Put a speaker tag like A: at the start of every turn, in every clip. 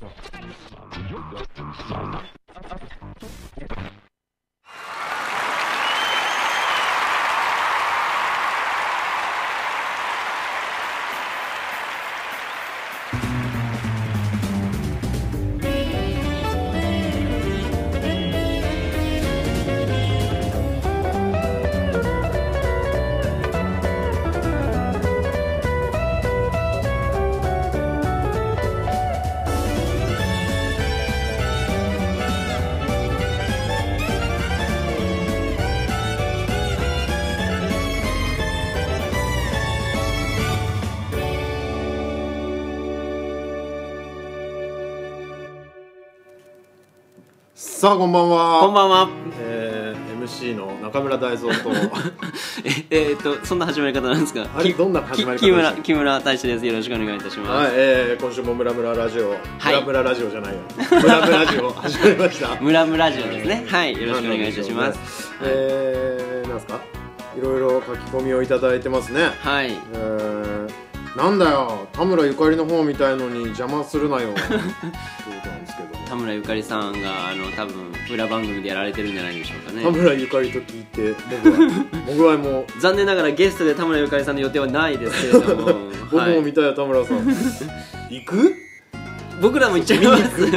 A: さあこんばんは。
B: こんばんは。
A: MC の中村大蔵と
B: そんな始まり方なんですか。
A: あれどんな始まり方ですか。
B: 木村大志です。よろしくお願いいたします。
A: はい、今週もムラムララジオ、ムラムララジオじゃないよ。ムラムラジオ始まりました。
B: ムラムラジオですね。はい、よろしくお願いいたします。
A: なんですか。いろいろ書き込みをいただいてますね。
B: はい。
A: なんだよ、田村ゆかりの方みたいのに邪魔するなよ。ということなんですけど。
B: 田村ゆかりさんが多分裏番組でやられてるんじゃないでしょうかね。
A: 田村ゆかりと聞いて僕はもう
B: 残念ながらゲストで田村ゆかりさんの予定はないですけれども
A: 僕も見たい田村さん行く？
B: 僕らも行っちゃいます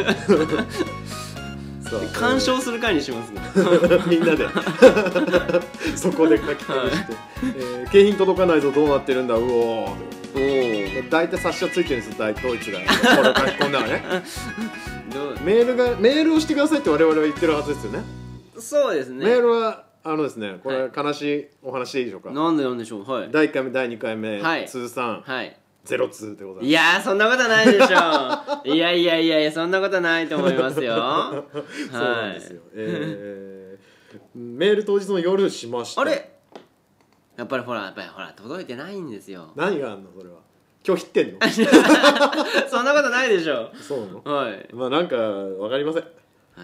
B: 鑑賞する会にしますね
A: みんなでそこで書き込みして、景品届かないぞどうなってるんだうおー大体冊子はついてるんですよ、ドイツがこれを書き込んだらねメールをしてくださいって我々は言ってるはずですよね。
B: そうですね。
A: メールはですね、これ悲しいお話でいいでしょうか。
B: なんでしょう。はい。
A: 第1回目第2回目、
B: はい、
A: 通算、はい、02でございます。
B: いやーそんなことないでしょいやそんなことないと思いますよ
A: そうなんですよ、メール当日の夜しました。
B: あれやっぱりほら届いてないんですよ。
A: 何があんのそれは。拒否ってんの
B: そんなことないでしょ。
A: そうなの。
B: はい。
A: まあなんかわかりません。はい。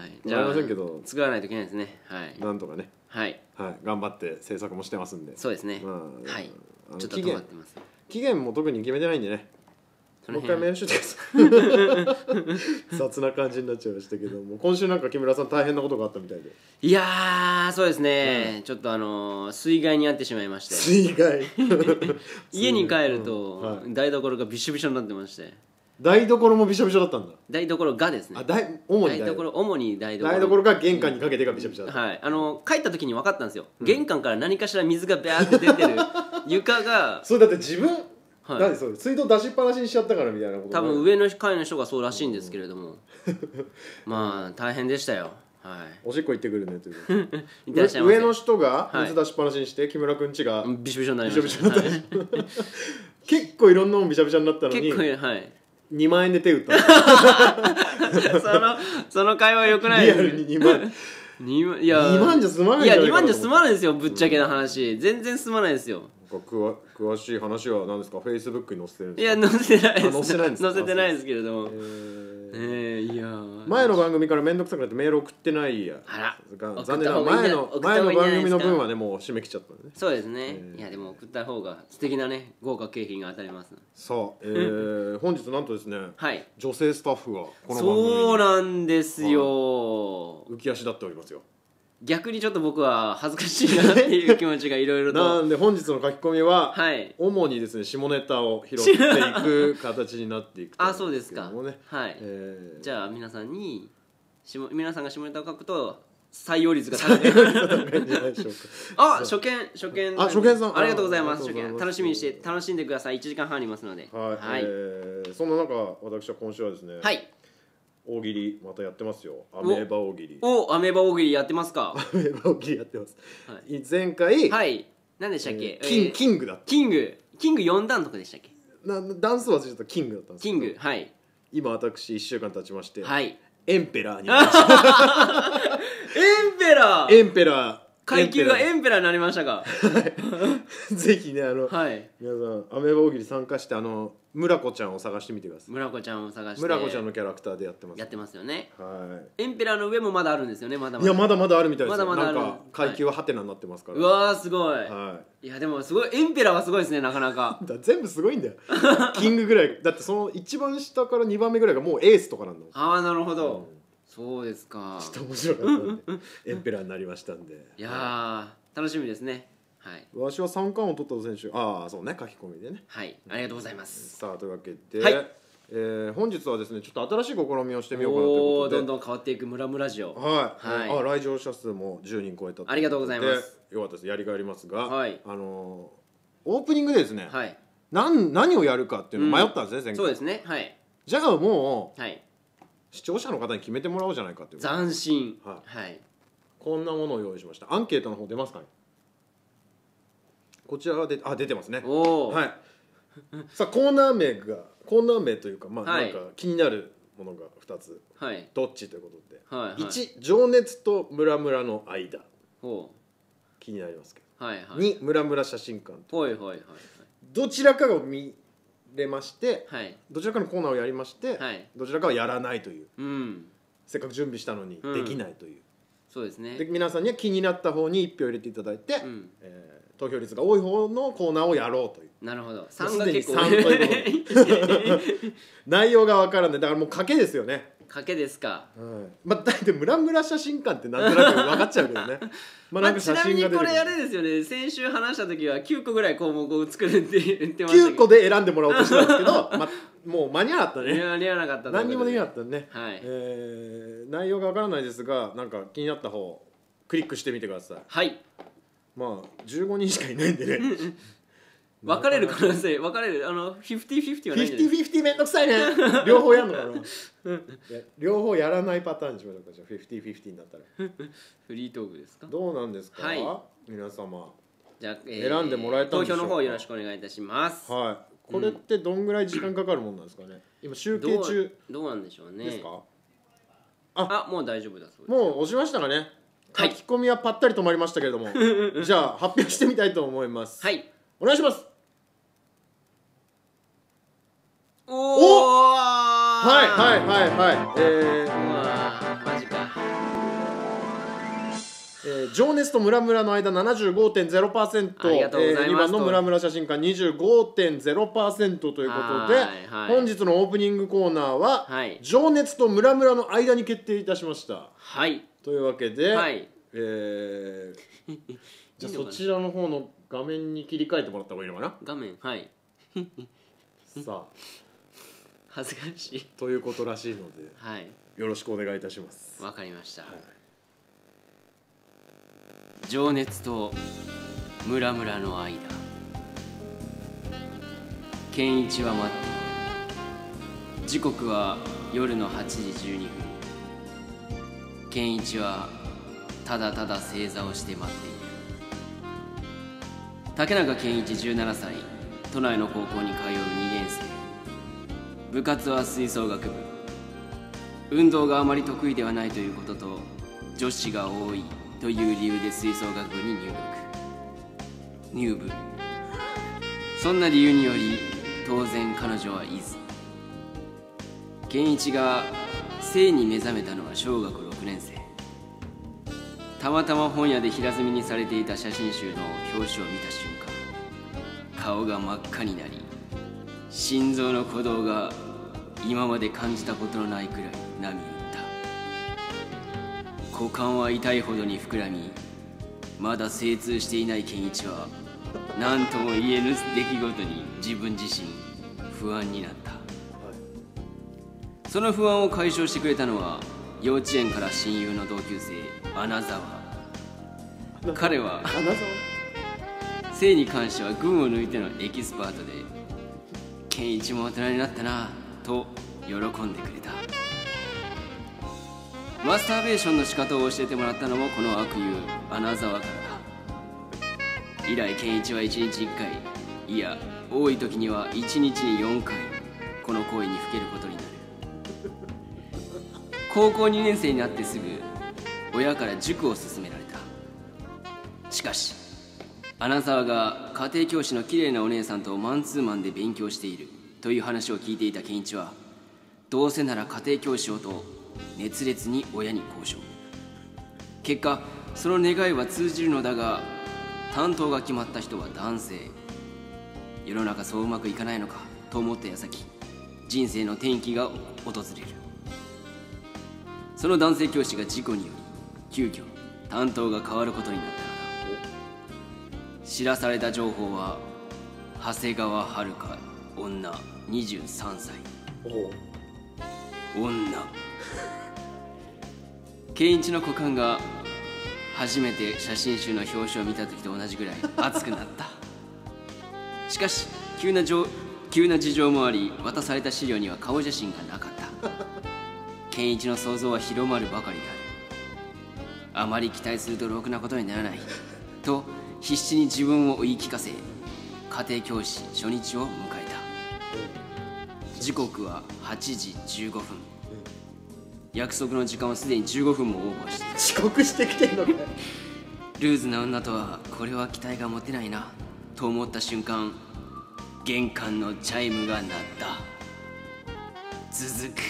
B: じゃあ
A: わかりませんけど
B: 作らないといけないですね。はい。
A: なんとかね。
B: はい
A: 頑張って制作もしてますんで。
B: そうですね。はい。ちょっと止まってます。
A: 期限も特に決めてないんでね。もう一回メールしてください雑な感じになっちゃいましたけども、今週なんか木村さん大変なことがあったみたいで。
B: いやーそうですね、ちょっと水害に遭ってしまいまして。
A: 水害
B: 家に帰ると台所がびしょびしょになってまして。
A: 台所もびしょびしょだったんだ。
B: 台所がですね。
A: 主
B: に台
A: 所が玄関にかけてがびしょびしょだった。
B: はい。帰った時に分かったんですよ。玄関から何かしら水がビャーって出てる床が。
A: それだって自分何それ水道出しっぱなしにしちゃったからみたいなこと。
B: 多分上の階の人がそうらしいんですけれどもまあ大変でしたよ。はい。
A: おしっこ行ってくるねという上の人が水出しっぱなしにして木村くんちが
B: びしょびしょになりました。
A: 結構いろんなもんびしゃびしゃになったのに2万円で手打った
B: その会話よくないです。
A: リアルに2万2万じゃ済まないんじゃないかな。
B: いや2万じゃ済まないですよ、ぶっちゃけな話。全然済まないですよ。
A: 詳しい話は何ですか。フェイスブックに載せてるんですか。
B: いや載せてないです。
A: 載
B: せてないですけれども、いや
A: 前の番組から面倒くさくなってメール送ってないや。残念な前の番組の分はねもう締め切っちゃったんでね。
B: そうですね。いやでも送った方が素敵なね豪華景品が当たります。
A: さあ、本日なんとですね、女性スタッフがこの番組に
B: そうなんですよ、
A: 浮き足立っておりますよ。
B: 逆にちょっと僕は恥ずかしいなっていう気持ちがいろいろと
A: なんで本日の書き込みは、主にですね下ネタを拾っていく形になっていく
B: あ、そうですか。
A: はい、
B: じゃあ皆さんが下ネタを書くと採用率が高いあ、初見
A: 初見さん
B: ありがとうございます。初見楽しみにして楽しんでください。1時間半ありますので。
A: はい、そんな中私は今週はですね、大喜利またやってますよ。アメーバ大喜利。
B: アメーバ大喜利やってますか。
A: アメーバ大喜利やってます。前回
B: 何でしたっけ。
A: キングだった。
B: キング4段とかでしたっけ。
A: ダンスはちょっとキングだったんですけど。
B: キング
A: 今私1週間経ちまして、
B: エ
A: エンペラーになりました。
B: エンペラー階級がエンペラーになりましたか。
A: ぜひね
B: はい、
A: 皆さんアメーバ大喜利参加して村子ちゃんを探してみてください。
B: 村子ちゃんを探して
A: 村子ちゃんのキャラクターでやってます。
B: やってますよね。
A: は
B: エンペラーの上もまだあるんですよね。まだまだ。
A: いやまだまだあるみたいですよ。
B: まだまだある。
A: なんか階級はハテナになってますから。
B: うわーすごい。
A: はい。
B: いやでもすごいエンペラーはすごいですねなかなか。
A: 全部すごいんだよ。キングぐらいだってその一番下から2番目ぐらいがもうエースとかなんだもん。
B: ああなるほど。そうですか。
A: ちょっと面白かったんでエンペラーになりましたんで。
B: いやー楽しみですね。はい。
A: わしは三冠を取った選手。ああそうね書き込みでね。
B: はいありがとうございます。
A: さあというわけで。
B: はい。
A: 本日はですねちょっと新しい試みをしてみようかなということで
B: どんどん変わっていくムラムラジオ。
A: はい、はい、来場者数も10人超えたと
B: ありがとうございます。
A: よかったです。やりがいありますが、
B: はい、
A: オープニングでですね、
B: はい、
A: 何をやるかっていうのを迷ったんですね、前回。
B: そうですね。はい。
A: じゃあもう、
B: はい、
A: 視聴者の方に決めてもらおうじゃないかっていう。
B: 斬新。
A: はい、
B: はい、
A: こんなものを用意しました。アンケートの方出ますかね。こちらが出てますね。
B: おお。
A: はい。さあコーナー名というかまあなんか気になるものが2つ、
B: はい、
A: どっちということで、
B: はいはい、
A: 1情熱とムラムラの間、気になりますけど、
B: はいはい、
A: 2ムラムラ写真館と、
B: はいはいはい、
A: どちらかが見れまして、
B: はい、
A: どちらかのコーナーをやりまして、はい、どちらかはやらないという、
B: うん、
A: せっかく準備したのにできないという、
B: そうですね。
A: で皆さんには気になった方に1票入れていただいて、投票率が多い方のコーナーをやろうという。
B: なるほど。
A: 3が結構3ということ内容が分からない。だからもう賭けですよね。
B: 賭けですか。
A: まあだってムラムラ写真館ってなんとなく分かっちゃうけどね。
B: まあなんか写真が出てくる。ちなみにこれあれですよね。先週話した時は9個ぐらい項目を作るって言ってましたけど。9
A: 個で選んでもらおうとしたんですけど、もう間に合わなかったね。
B: 間に合わなかった。
A: 何にもできなかったね。
B: はい。
A: 内容が分からないですが、なんか気になった方クリックしてみてください。
B: はい。
A: まあ15人しかいないんでね。
B: 分かれる可能性、分かれる50-50はないんじゃないですか。
A: 50-50めんどくさいね。両方やんのかな。両方やらないパターンにしましょうか。じゃあ50-50になったら。
B: フリートークですか。
A: どうなんですか、
B: はい、
A: 皆様。
B: じゃあ、
A: 選んでもらえたんでしょうか。
B: 投票の方よろしくお願いいたします。
A: はい。これってどんぐらい時間かかるもんなんですかね。今集計中。
B: どうなんでしょうね。
A: ですか。
B: もう大丈夫だそうです。
A: もう押しましたかね。書き込みはぱったり止まりましたけれども、じゃあ発表してみたいと思います。
B: はい、
A: お願いします。
B: お
A: はいはいはいはい。
B: マジか。
A: 情熱とムラムラの間 75.0%、2番のムラムラ写真館 25.0% ということで、本日のオープニングコーナーは、情熱とムラムラの間に決定いたしました。
B: はい。
A: というわけで、
B: はい、
A: じゃあそちらの方の画面に切り替えてもらった方がいいのかな。
B: 画面、はい。
A: さあ
B: 恥ずかしい
A: ということらしいので、
B: はい、
A: よろしくお願いいたします。
B: わかりました。はい、情熱とムラムラの間、健一は待っている。時刻は夜の8時12分。健一はただただ正座をして待っている。竹中健一17歳、都内の高校に通う2年生。部活は吹奏楽部。運動があまり得意ではないということと、女子が多いという理由で吹奏楽部に入部。そんな理由により当然彼女はいず。健一が性に目覚めたのは小学6年生。たまたま本屋で平積みにされていた写真集の表紙を見た瞬間、顔が真っ赤になり、心臓の鼓動が今まで感じたことのないくらい波打った。股間は痛いほどに膨らみ、まだ精通していない健一は何とも言えぬ出来事に自分自身不安になった。その不安を解消してくれたのは幼稚園から親友の同級生穴沢。彼は性に関しては群を抜いてのエキスパートで、健一も大人になったなと喜んでくれた。マスターベーションの仕方を教えてもらったのもこの悪友穴沢からだ。以来健一は1日1回、いや多い時には1日に4回この行為にふけることになる。高校2年生になってすぐ親から塾を勧められた。 しかし穴沢が家庭教師のきれいなお姉さんとマンツーマンで勉強しているという話を聞いていた健一は、どうせなら家庭教師をと熱烈に親に交渉。結果その願いは通じるのだが、担当が決まった人は男性。世の中そううまくいかないのかと思った矢先、人生の転機が訪れる。その男性教師が事故により急遽担当が変わることになったのだ。知らされた情報は長谷川遥、女23歳。女健一の股間が初めて写真集の表紙を見た時と同じぐらい熱くなった。しかし急な事情もあり、渡された資料には顔写真がなかった。健一の想像は広まるばかりである。あまり期待するとろくなことにならないと必死に自分を言い聞かせ、家庭教師初日を迎えた。時刻は8時15分。約束の時間はすでに15分もオーバーしている。
A: 遅刻してきてんのかよ。
B: ルーズな女とはこれは期待が持てないなと思った瞬間、玄関のチャイムが鳴った。続く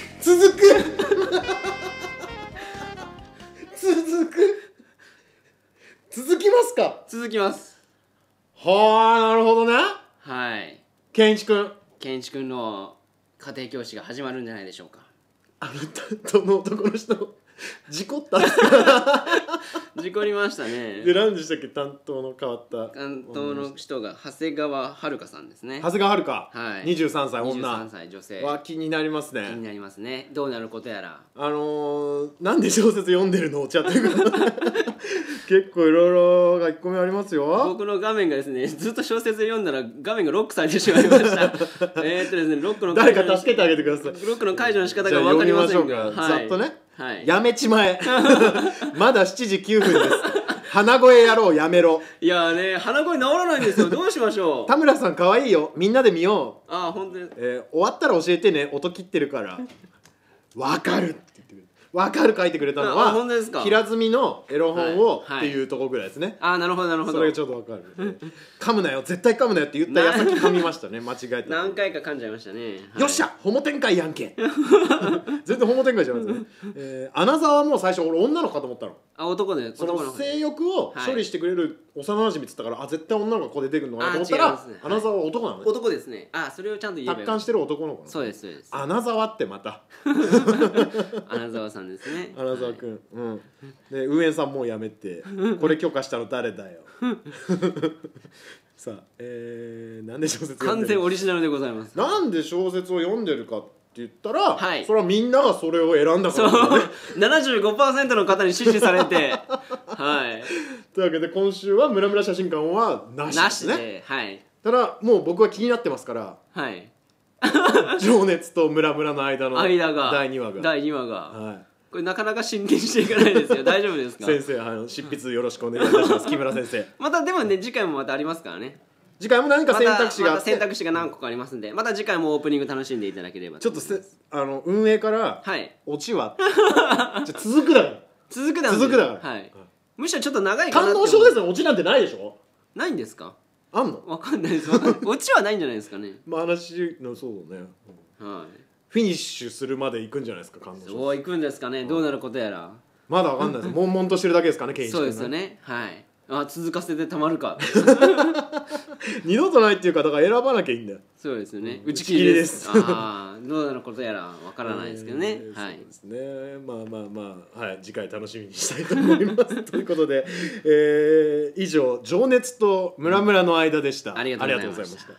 A: 続きますか。
B: 続きます。
A: はあ、なるほどね。
B: はい、
A: 健一君
B: の家庭教師が始まるんじゃないでしょうか。
A: 担当の男の人事故ったんですか。
B: 事故りましたね。
A: で、何でしたっけ、担当の変わった
B: 担当の人が長谷川遥さんですね。
A: 長谷川遥、
B: はい、
A: 23歳女。
B: 23歳女性
A: は気になりますね。
B: 気になりますね。どうなることやら。
A: なんで小説読んでるのお茶っていうか結構いろいろ書き込みありますよ。
B: 僕の画面がですね、ずっと小説読んだら画面がロックされてしまいましたですね、ロックの
A: 誰か助けてあげてください。
B: ロックの解除の仕方が分かりませんが、
A: はい、ざっとね、
B: はい、
A: やめちまえまだ7時9分です鼻声やろう、やめろ。
B: いやね、鼻声治らないんですよ。どうしましょう。
A: 田村さん可愛いよ、みんなで見よう。
B: ああ、本当に、
A: 終わったら教えてね、音切ってるからわかるって言ってくれる。わかる書いてくれたのは
B: 本当ですか。
A: 平積みのエロ本を、
B: はい、
A: っていうところぐらいですね。
B: ああ、なるほどなるほど。
A: それがちょっとわかる噛むなよ、絶対噛むなよって言った矢先噛みましたね。間違えて
B: 何回か噛んじゃいましたね、はい、
A: よっしゃ、ホモ展開やんけ全然ホモ展開じゃないですね。穴沢はもう最初俺女の子かと思ったの。
B: あ、男で、
A: その性欲を処理してくれる幼馴染っつったから、あ、絶対女の子がここで出てくるのかなと思ったら、穴沢は男なのね。
B: 男ですね。あ、それをちゃんと言えば
A: 達観してる男の子。
B: そうですそうです。
A: 穴沢ってまた
B: 穴沢さんですね。
A: 穴沢くん、うん。で、運営さんもうやめて、これ許可したの誰だよさあ、なんで小説読んでる、
B: 完全オリジナルでございます。
A: なんで小説を読んでるかって言ったら、
B: はい、
A: それはみんながそれを選んだから
B: だね。75% の方に支持されてはい。
A: というわけで今週はムラムラ写真館はなしですね。
B: なしで、はい。
A: ただもう僕は気になってますから、
B: はい。
A: 情熱とムラムラの間の第2話が、
B: はい、これなかなか進展していかないですよ。大丈夫ですか。
A: 先生、執筆よろしくお願いいたします木村先生。
B: またでもね、次回もまたありますからね。
A: 次回も何か選択肢があって、
B: また選択肢が何個かありますんで、また次回もオープニング楽しんでいただければと思います。
A: ちょっと運営から、
B: はい、
A: オチはじゃ続くだから
B: 続くだから、はい、むしろちょっと長いかなって。
A: 感動小説のオチなんてないでしょ。
B: ないんですか。
A: あんの
B: わかんないです。オチはないんじゃないですかね。
A: まあ話の、そうだね、
B: はい、
A: フィニッシュするまで行くんじゃないですか、感動小説。
B: そう行くんですかね。どうなることやら
A: まだわかんないです。悶々としてるだけですかね、健一君。
B: そうですよね。はい。あ、続かせてたまるか
A: 二度とないっていうか、だから選ばなきゃいいんだよ。
B: そうですよね。打ち切りです。ああ、どうなることやらわからないですけどね。はい。
A: そうですね。まあ、はい、次回楽しみにしたいと思いますということで、以上、情熱とムラムラの間でした。
B: ありがとうございました。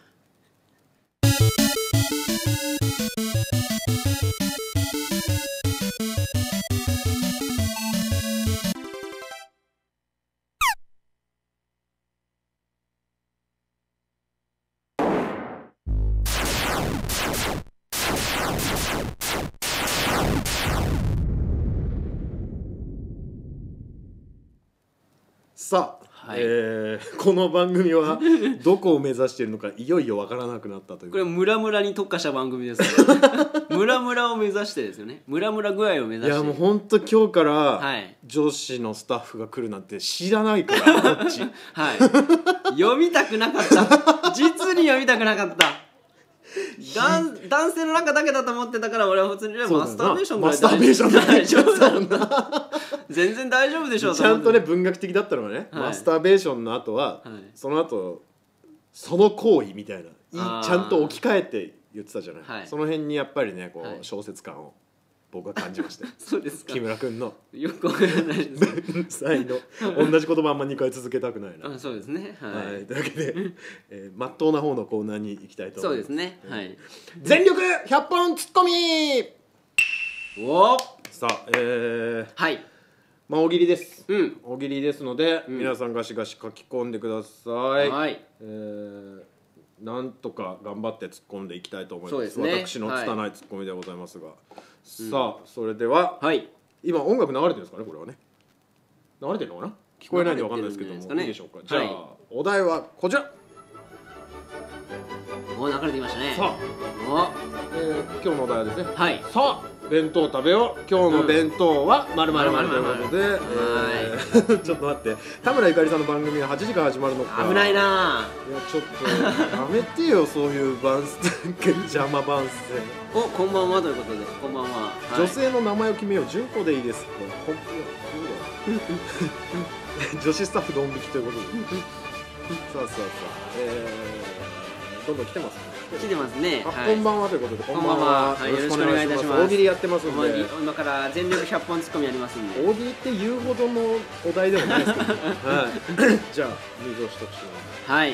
A: さあ、
B: はい、
A: この番組はどこを目指しているのかいよいよわからなくなったという。
B: これムラムラに特化した番組ですムムラムラを目指してですよね。ムラムラ具合を目指して。
A: いやもうほんと今日から
B: はい
A: 女子のスタッフが来るなんて知らないからこっち
B: はい読みたくなかった実に読みたくなかった男性の中だけだと思ってたから俺は普通にマスターベーションぐらい
A: マスターベーション
B: 大丈夫だろう
A: そうな
B: 全然大丈夫でしょう
A: ちゃんとね
B: 思って
A: 文学的だったのはね、
B: はい
A: マスターベーションの後は、
B: はい
A: その後その行為みたいな
B: あー
A: ちゃんと置き換えて言ってたじゃない、
B: はい
A: その辺にやっぱりねこう、
B: はい
A: 小説感を僕は感じましたよ
B: そうですか
A: 木村君の
B: よくわからないです
A: 文才の同じ言葉あんま2回続けたくないな、
B: あそうですねは、
A: はいい、というわけで、まっとうな方のコーナーに行きたいと思います。
B: そうですねはい
A: 全力100本ツッコミ。
B: おお
A: さあ、
B: はい
A: まあ大喜利です。
B: うん
A: 大喜利ですので、
B: うん
A: 皆さんガシガシ書き込んでください。
B: はい
A: なんとか頑張って突っ込んでいきたいと思います。
B: そうですね
A: 私の拙いツッコミでございますが、さあそれでは、
B: はい
A: 今音楽流れてるんですかねこれはね。流れてるのかな？聞こえないんでわかんないですけども、
B: 流れてるん
A: いいでしょうか。じゃあ、
B: じゃないですかね
A: お題はこちら。
B: お流れてきましたね
A: さあ、
B: お
A: 今日のお題はですね。
B: はい
A: さあ弁当食べよう今日の弁当はまるまるまるということでちょっと待って田村ゆかりさんの番組が8時から始まるのか
B: 危ないな。
A: いやちょっとやめてよそういう番邪魔番宣
B: おこんばんはということでこんばんは、はい、
A: 女性の名前を決めよう純子でいいです女子スタッフドン引きということでさあさあさあどんどん来てますね
B: 来てますね。
A: あ、
B: はい、
A: こんばんはということで
B: こんばんははい
A: よろしくお願いいたします大喜利やってますん
B: お前
A: で
B: 今から全力100本ツッコミやりますんで。
A: 大喜利って言うほどのお題でもないですけど、はい、じゃあ入場しとくし
B: はい。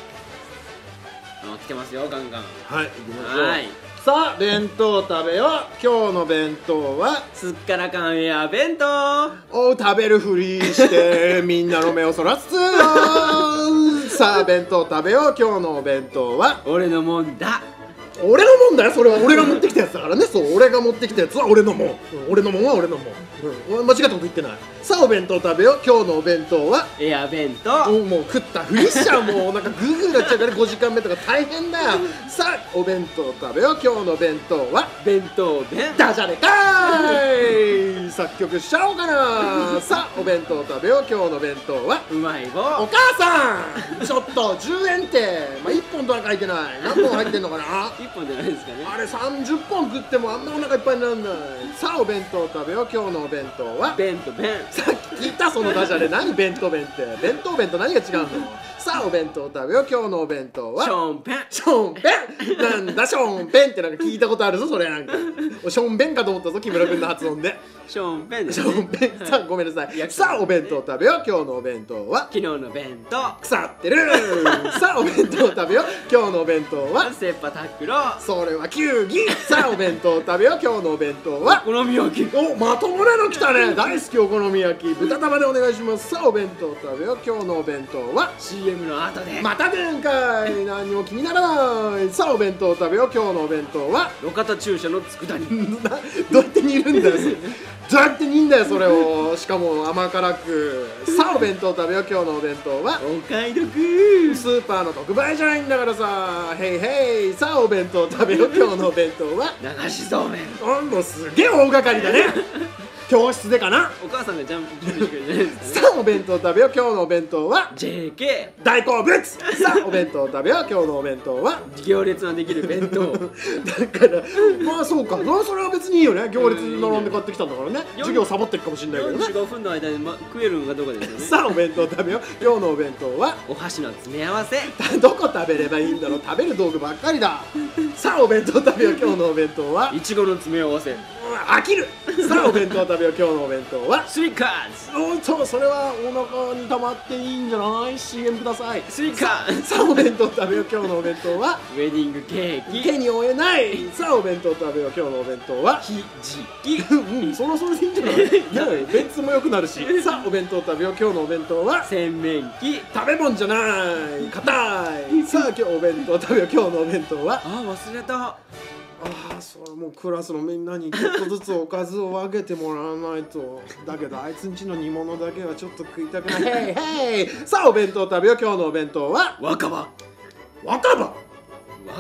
B: 来てますよガンガン。
A: はい行きましょう、
B: はい。
A: さあ弁当食べよう今日の弁当は
B: すっからかんや弁当。
A: を食べるふりしてみんなの目をそらすさあ弁当食べよう今日のお弁当は
B: 俺のもんだ。
A: 俺のもんだよそれは俺が持ってきたやつだからねそう俺が持ってきたやつは俺のもん、俺のもんは俺のもん、間違ったこと言ってないさあお弁当食べよう今日のお弁当は
B: エア弁当。
A: もう食ったふりしちゃうもうなんかグーグーなっちゃうから5時間目とか大変だよさあお弁当食べよう今日の弁当は
B: 弁当弁。
A: ダジャレかーい作曲しちゃおうかなさあお弁当食べよう今日の弁当は
B: うまい棒。
A: お母さんちょっと10円ってまあ1本とは書いてない何本入ってんのかな
B: 一本じゃないですかね。
A: あれ30本食ってもあんなお腹いっぱいにならないさあお弁当食べよう今日のお弁当は
B: 弁当弁。
A: さっき聞いたそのダジャレ何弁当弁って弁当弁と何が違うのさあお弁当食べよう今日のお弁当は
B: ションペン。
A: ションベンなんだションベンってなんか聞いたことあるぞそれなんかションベンかと思ったぞ木村君の発音で
B: ションペンで
A: シ
B: すね。
A: ョンベンさあごめんなさいさあお弁当食べよう今日のお弁当は
B: 昨日の弁当。
A: 腐ってるさあお弁当食べよう今日のお弁当は
B: セッパタックロ。
A: それは球技さあお弁当食べよう今日のお弁当は
B: お好み焼き。
A: おまともなの来たね大好きお好み焼き豚玉でお願いしますさあお弁当食べよう今日のお弁当は
B: CM の後で。
A: また出んかい何も気にならないさあお弁当食べよう今日のお弁当は
B: 路肩駐車の佃煮。
A: どうやって煮るんだよそれどうやって煮んだよそれをしかも甘辛くさあお弁当食べよう今日のお弁当は
B: お買い得。
A: スーパーの特売じゃないんだからさへいへいさあお弁当食べよう今日のお弁当は
B: 流しそうめん。
A: もうすげえ大掛かりだね教室でかな
B: お母さんが準備してくれてないですか
A: さあお弁当食べよう今日のお弁当は
B: JK。
A: 大好物さあお弁当食べよう今日のお弁当は
B: 行列のできる弁当。
A: だからまあそうかそれは別にいいよね行列に並んで買ってきたんだからね授業サボってるかもしれないけどね
B: 45分の間に、食えるのがどこですよね。
A: さあお弁当食べよう今日のお弁当は
B: お箸の詰め合わせ。
A: どこ食べればいいんだろう食べる道具ばっかりださあお弁当食べよう今日のお弁当はい
B: ちごの詰め合わせ。
A: 飽きるさあお弁当食べよう今日のお弁当は
B: スイカーズ。
A: それはお腹に溜まっていいんじゃない CM ください
B: スイカーズ。
A: さあお弁当食べよう今日のお弁当は
B: ウェディングケーキ。
A: 手に負えないさあお弁当食べよう今日のお弁当は
B: ひじき。
A: それはそれでいいんじゃないいや便通も良くなるしさあお弁当食べよう今日のお弁当は
B: 洗面器。
A: 食べ物じゃない硬いさあ今日お弁当食べよう今日のお弁当は
B: 忘れた。
A: それもうクラスのみんなにちょっとずつおかずを分けてもらわないとだけどあいつんちの煮物だけはちょっと食いたくないへいへいさあお弁当食べよう今日のお弁当は
B: 若葉。
A: 若葉
B: 若葉。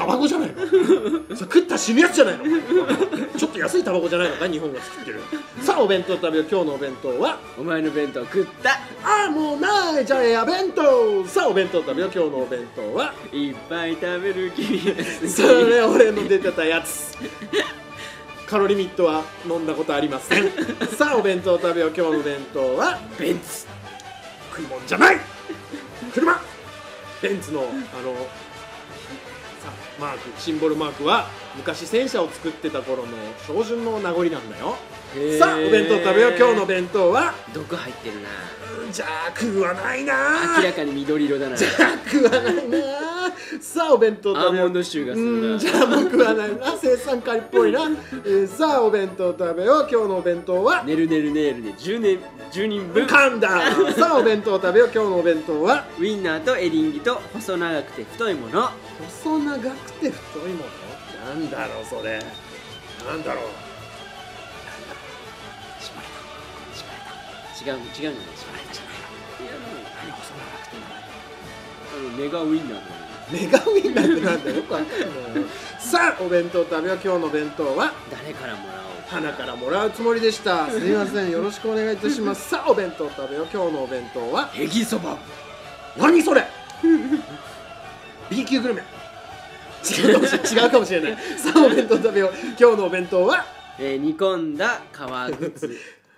A: タバコじゃないのそれ食ったら死ぬやつじゃないのちょっと安いタバコじゃないのか日本が作ってる。さあお弁当食べよう。今日のお弁当は
B: お前の弁当食った。
A: ああもうないじゃあエア弁当。さあお弁当食べよう。今日のお弁当はい
B: っぱい食べる君が好き。
A: それ俺の出てたやつカロリミットは飲んだことありませんさあお弁当食べよう。今日の弁当は
B: ベンツ。
A: 食い物じゃない車。ベンツのマークシンボルマークは昔戦車を作ってた頃の標準の名残なんだよ。さあお弁当食べよう。今日の弁当は
B: 毒入ってるな。
A: じゃあ食わないな。
B: 明らかに緑色だな。
A: じゃあ食わないな。さあお弁当食べよう。
B: アーモンド臭がするな。
A: じゃあもう食わないな。生産カリっぽいなさあお弁当食べよう。今日のお弁当は
B: ねるねるねるで10人分
A: 噛んださあお弁当食べよう。今日のお弁当は
B: ウインナーとエリンギと細長くて太いもの。
A: 細長くて太いものなんだろうそれ。なんだろう。
B: 違うんだね。
A: あれじゃないの。何細長くて
B: メガウインナーだね。
A: メガウインナーってなんだよくわかんないさあお弁当食べよう。今日の弁当は
B: 誰からもらおう。
A: 花からもらうつもりでした。すみませんよろしくお願いいたしますさあお弁当食べよう。今日のお弁当は
B: ヘギそば。
A: 何それB 級グルメ。違うかもしれない。さあお弁当食べよう。今日のお弁当は
B: 煮込んだ革靴。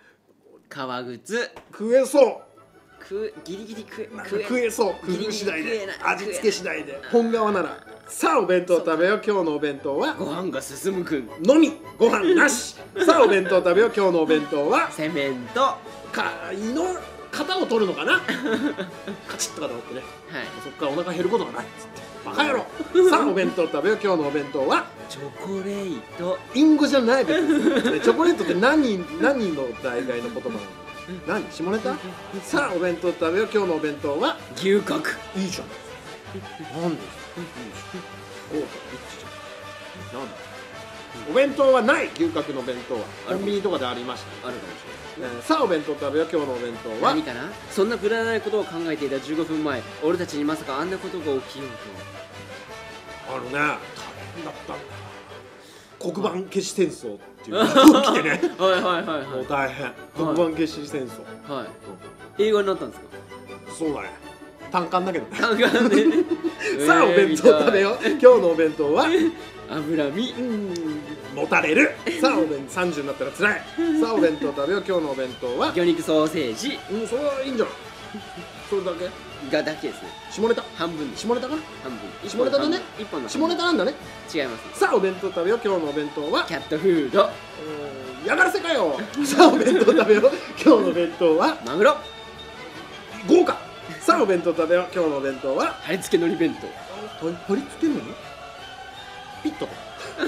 A: 食えそう。
B: ギリギリ
A: 食えそう。工夫次第で味付け次第で本革なら。さあお弁当食べよう。今日のお弁当は
B: ご飯が進むくん
A: のみご飯なしさあお弁当食べよう。今日のお弁当は
B: セメント。
A: 胃の型を取るのかなカチッとかと思ってね、
B: はい、
A: そっからお腹減ることがないっつってバカ野郎さあお弁当食べよう。今日のお弁当は
B: チョコレート。
A: インゴじゃない別にチョコレートって何の代替の言葉なの。何下ネタさあお弁当食べよう。今日のお弁当は
B: 牛角。
A: いいじゃん。なんで豪華リッチじゃん。なんだお弁当はない。牛角の弁当はコンビニとかでありました。
B: あるかもしれない。
A: さあお弁当食べよう。今日のお弁当は
B: 何かな。そんなくだらないことを考えていた15分前、俺たちにまさかあんなことが起きよう
A: 大変だったんだ。黒板消し戦争っていうのが起きてね
B: はい
A: もう大変。黒板消し戦争
B: はい映画になったんですか。
A: そうだね。単館だけどね。
B: 単館で
A: さあお弁当食べよう。今日のお弁当は
B: 脂身
A: もたれる。さあお弁当30になったらつらい。さあお弁当食べよう。今日のお弁当は
B: 魚肉ソーセージ。
A: それはいいんじゃない。それだけ
B: だけですね。
A: 下ネタ
B: 半分で。
A: 下ネタかな。
B: 半分
A: 下ネタだね。
B: 一本の
A: 下ネタなんだね。
B: 違います。
A: さあお弁当食べよう。今日のお弁当は
B: キャットフード。
A: やがらせかよさあお弁当食べよう。今日の弁当は
B: マグロ。
A: 豪華。さあお弁当食べよう。今日のお弁当は
B: 貼り付けのり弁当。
A: 貼り付けるのピットとか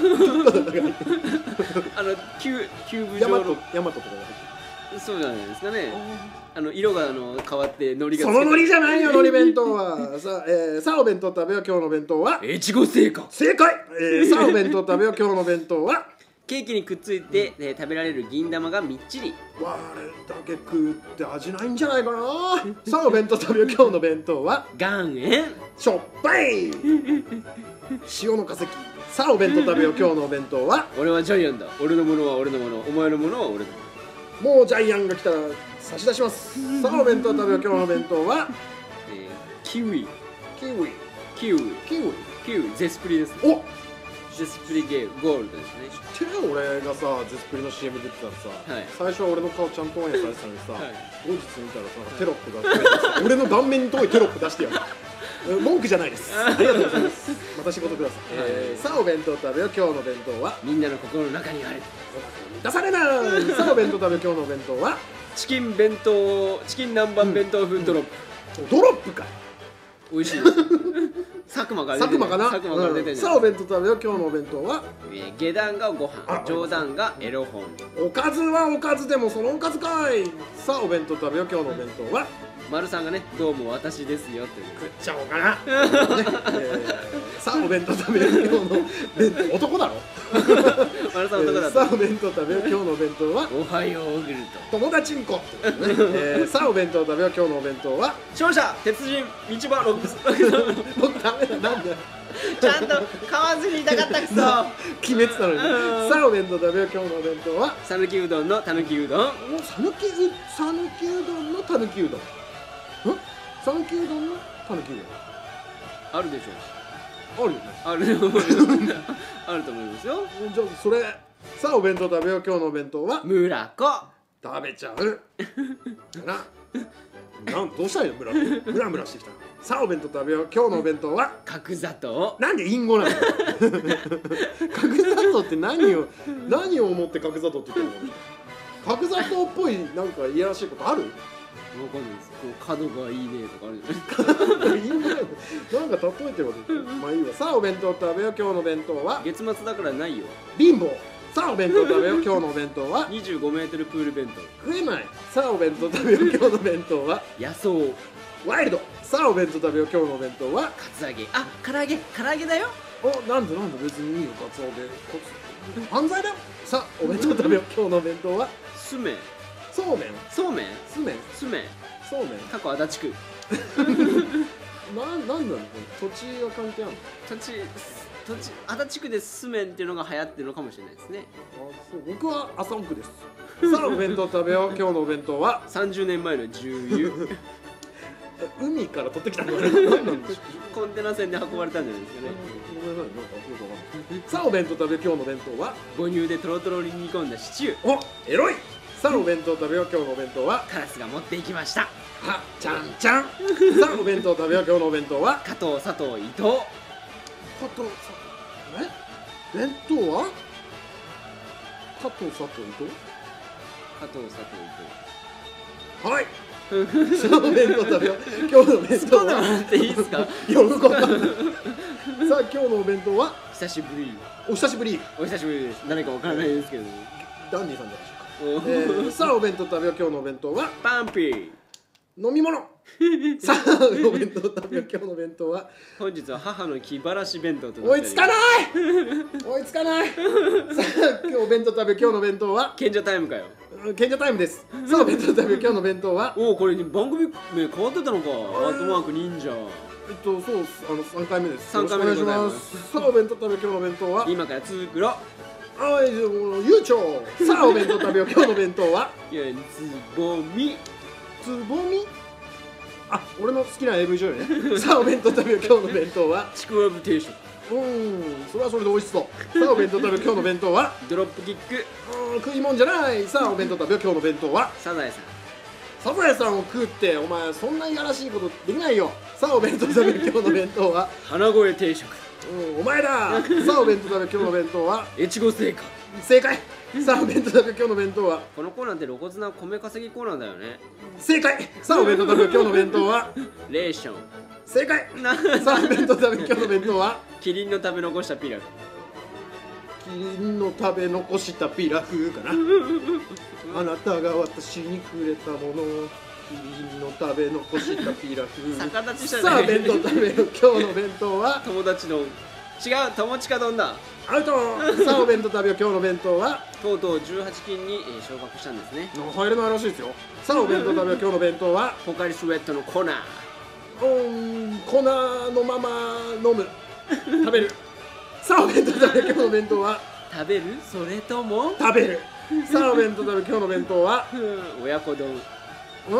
B: キューブ状の
A: ヤマトとか
B: そうじゃないですかね。色が変わって海苔が
A: その海苔じゃないよ。海苔弁当はさあお弁当食べよう。今日の弁当は
B: 越後製菓。
A: 正解。さあお弁当食べよう。今日の弁当は
B: ケーキにくっついて食べられる銀玉がみっちり。
A: あれだけ食って味ないんじゃないかなさあお弁当食べよう。今日の弁当は
B: 岩塩。
A: しょっぱい塩の化石。さあお弁当食べよう。今日のお弁当は
B: 俺はジャイアンだ。俺のものは俺のもの、お前のものは俺のも
A: の。もうジャイアンが来たら差し出します。さあお弁当食べよう。今日のお弁当は
B: キウイ。
A: キウイゼスプリですね。お
B: ゼスプリゲーゴールドですね。
A: 知ってる。俺がさゼスプリの CM 出てたらさ、
B: はい、
A: 最初は俺の顔ちゃんとオンエアされてたのにさ、
B: はい、
A: 後日見たらさテロップが俺の顔面に遠いテロップ出してやる文句じゃないです。ありがとうございます。また仕事ください。さあお弁当食べよう。今日の弁当は
B: みんなの心の中にある。
A: 出されない。さあお弁当食べよう。今日のお弁当は
B: チキン南蛮弁当風ドロップ。
A: ドロップかい。
B: 美味しいです。佐久間から出てる。
A: 佐久間から出てる。さあお弁当食べよう。今日のお弁当は
B: 下段がご飯、上段がエロ本。
A: おかずはおかずでもそのおかずかい。さあお弁当食べよう。今日のお弁当は
B: 丸さんがねどうも私ですよって
A: 食っちゃおうかな、さあお弁当食べよう今日の弁当男だろ
B: 丸さん男だ
A: さあお弁当食べよう今日のお弁当は
B: おはようヨーグルト
A: 友達んこってことね、さあお弁当食べよう今日のお弁当は
B: 勝者鉄人道場ロックス
A: 僕ダメだなんだよ
B: ちゃんと買わずにいたかったくそ
A: 決めてたのにさあお弁当食べよう今日のお弁当は
B: 讃岐うどんのたぬきうどん
A: さぬきうどんのたぬきうどんさぬきうどんのたぬきう
B: あるでし
A: どんあるよね
B: ょあるあると思いますよ
A: じゃあそれさあお弁当食べよう今日のお弁当は
B: 村子
A: 食べちゃうどうしたらいいのムラムラしてきたさあお弁当食べよう今日のお弁当は
B: 角砂糖
A: なんで隠語なの角砂糖って何を思って角砂糖って言ってるの角砂糖っぽいなんかいやらしいことある
B: わかんないですこう角がいいねとかあるじゃない
A: 隠語なのなんか例えてもまあいいわさあお弁当食べよう今日のお弁当は
B: 月末だからないよ
A: 貧乏さあお弁当食べよう今日のお弁当は
B: 25メートルプール弁当
A: 食えないさあお弁当食べよう今日の弁当は
B: 野草
A: ワイルドさあお弁当食べよう今日のお弁当は
B: カツ揚げあ唐揚げだよ
A: なんで別にいいよカツオで犯罪だよさあお弁当食べよう今日のお弁当は
B: すめ
A: そうめん
B: そうめん
A: すめん
B: すめ
A: そうめん
B: 過去足立区
A: なんなの土地が関係あるの
B: 土地足立区でスメンっていうのが流行ってるのかもしれないですね
A: そう僕は朝奥ですさあお弁当食べよう今日のお弁当は
B: 30年前の重油
A: 海から取ってきたのかな何なんでしょう
B: コンテナ船で運ばれたんじゃないですかね
A: ごめんなさいなんかよくわかんないさあお弁当食べよう今日のお弁当は
B: 母乳でトロトロに煮込んだシチュー
A: おエロいさあお弁当食べよう今日のお弁当は
B: カラスが持っていきました
A: ちゃんちゃんさあお弁当食べよう今日のお弁当は
B: 加藤佐藤伊藤
A: 加藤さ弁当は加藤佐藤伊藤
B: 加藤佐藤伊
A: はいさあお弁当食べよう今日のお弁当
B: 藤突っ込んでもらっていいですか
A: よくわかんないさあ今日のお弁当は
B: 久しぶり
A: お久しぶり
B: お久しぶりです誰かわからないですけど
A: ダンディさんじゃないでしょうか、さあお弁当食べよう今日のお弁当は
B: パンピー
A: 飲み物さあお弁当食べよう今日のお弁当は
B: 本日は母の気晴らし弁当となって
A: 追いつかない追いつかないさあ今日お弁当食べよう今日のお弁当は
B: 賢者タイムかよ
A: 賢者タイムですさあお弁当食べよう今日のお弁当は
B: おおこれ番組名変わってたのかアートマーク忍者
A: そう3回目です
B: 3回目でございます
A: よろしくお願いしますさあお弁当食べよう今日のお弁当は
B: 今から作ろう
A: 悠長さあお弁当食べよう今日のお弁当はい
B: やつぼみ
A: つぼみ俺の好きな AV 女優ねさあお弁当食べよう今日の弁当は
B: ちくわぶ定食
A: それはそれで美味しそうさあお弁当食べよう今日の弁当は
B: ドロップキック
A: 食い物じゃないさあお弁当食べよう今日の弁当は
B: サザエさん
A: サザエさんを食うってお前そんないやらしいことできないよさあお弁当食べよう今日の弁当は
B: 花声定食
A: お前ださあお弁当食べよう今日の弁当は
B: 越後製菓
A: 正解さあお弁当食べよう今日の弁当は
B: このコーナーって露骨な米稼ぎコーナーだよね
A: 正解さあお弁当食べよう今日の弁当は
B: レーション
A: 正解さあお弁当食べよう今日の弁当は
B: キリンの食べ残したピラフ
A: キリンの食べ残したピラフかなあなたが私にくれたものキリンの食べ残したピラフ
B: 逆立ちしたね
A: さあ弁当食べよう今日の弁当は
B: 友達の違う友近丼だ
A: アウトさあお弁当食べよう今日の弁当は
B: とうとう18金に昇格したんですね
A: 入れないらしいですよさあお弁当食べよう今日の弁当は
B: ポカリスエットのコーナー
A: 粉のまま飲む食べるさあお弁当食べよう今日の弁当は
B: 食べるそれとも
A: 食べるさあお弁当食べよう今日の弁当は
B: 親子丼
A: 間違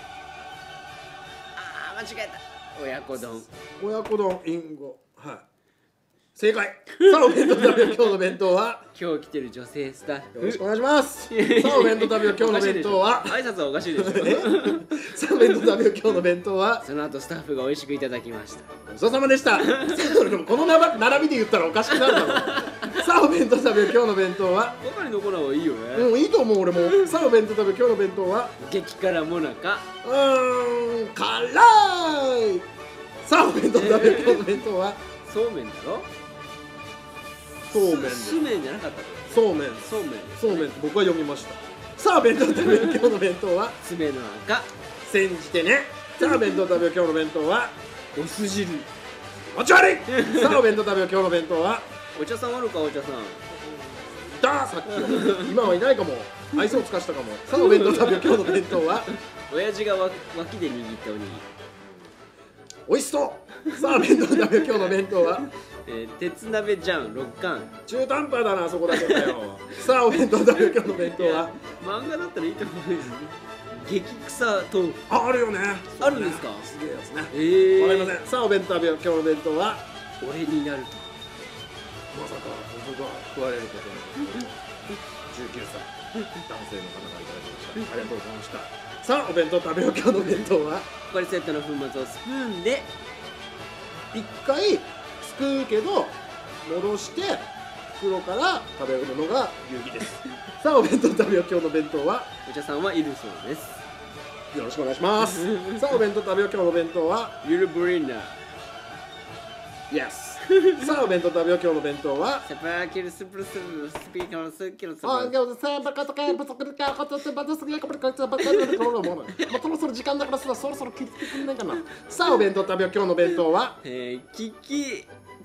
B: えた親子丼
A: 親子丼インゴはい正解さあお弁当食べよう今日の弁当は
B: 今日来てる女性スタッフ
A: よろしくお願いしますさあお弁当食べよう今日の弁当は
B: 挨拶はおかしいでしょ
A: さあお弁当食べよう今日の弁当は
B: その後スタッフが美味しくいただきました
A: ごちそうさまでしたでもこの並びで言ったらおかしくなるだろうさあお弁当食べよう今日の弁当は
B: ポカリのコーナーはいいよね
A: いいと思う俺もさあお弁当食べよう今日の弁当は
B: 激辛もなか
A: 辛いさあお弁当食べよう今日の弁当は
B: そうめんだろ
A: そうめんです
B: すめんじゃなかったの
A: そうめん
B: そうめん
A: そうめんって僕は読みましたさあ弁当食べよう今日の弁当は
B: 爪の赤
A: 煎じてね。さあ弁当食べよう、今日の弁当は
B: お酢汁。
A: 気持ち悪い。さあお弁当食べよう、今日の弁当は
B: お茶さんおるか、お茶さん。
A: いたさっき。今はいないかも。愛想つかしたかも。さあお弁当食べよう、今日の弁当は
B: 親父が脇で握ったおにぎり。
A: 美味しそう。さあ弁当食べよう、今日の弁当は
B: 鉄鍋ジャン6貫。
A: 中途半端だな、そこだけだよ。さあお弁当食べよう、今日の弁当は
B: 漫画だったらいいと思うんですね。激臭豆腐。
A: あるよね。
B: あるんですか。
A: すげえやつね。わかりませ
B: ん。
A: ん。さあお弁当食べよう、今日の弁当は
B: 俺になると。
A: まさか僕が食われることに19歳男性の方がいただきました。ありがとうございました。さあお弁当食べよう、今日の弁当は
B: ポカリセットの粉末をスプーンで。
A: 一回すくうけど戻して袋から食べるのが流儀です。さあお弁当食べよう、今日の弁当は
B: お茶さんはいるそうです。
A: よろしくお願いします。さあお弁当食べよう、今日の弁当は
B: ゆるブリンナー。
A: イエス。さあお弁当食べよう、今日の弁当は
B: セパラキルスプルスルスピーカーのスキルスプル。
A: あ、でもさ、バカとかバカとかバカとかバカとかバカとかバカとかもうそろそろ時間だからさ、そろそろ切ってくんないかな。さあお弁当食べよう、今日の弁当は
B: キキ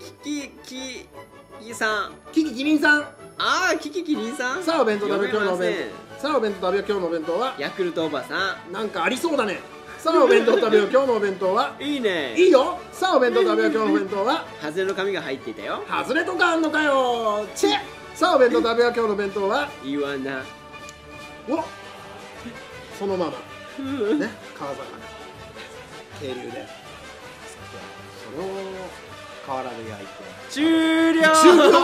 B: さん。
A: キキキリンさん。
B: ああ、キキキリンさん。
A: さあお弁当食べよう、今日の弁当。さあお弁当食べよう、今日の弁当は
B: ヤクルトおばさ
A: なんかありそうだね。さあお弁当食べよう、今日のお弁当は
B: ん。いいね。
A: いいよ。さあお弁当食べよう、今日のお弁当は
B: ハズレの紙が入っていたよ。
A: ハズレとかあんのかよ。チェ。さあお弁当食べよう、今日の弁当は
B: イワナ。
A: おそのままね、川魚渓流でそれを河原で焼いて
B: 終了。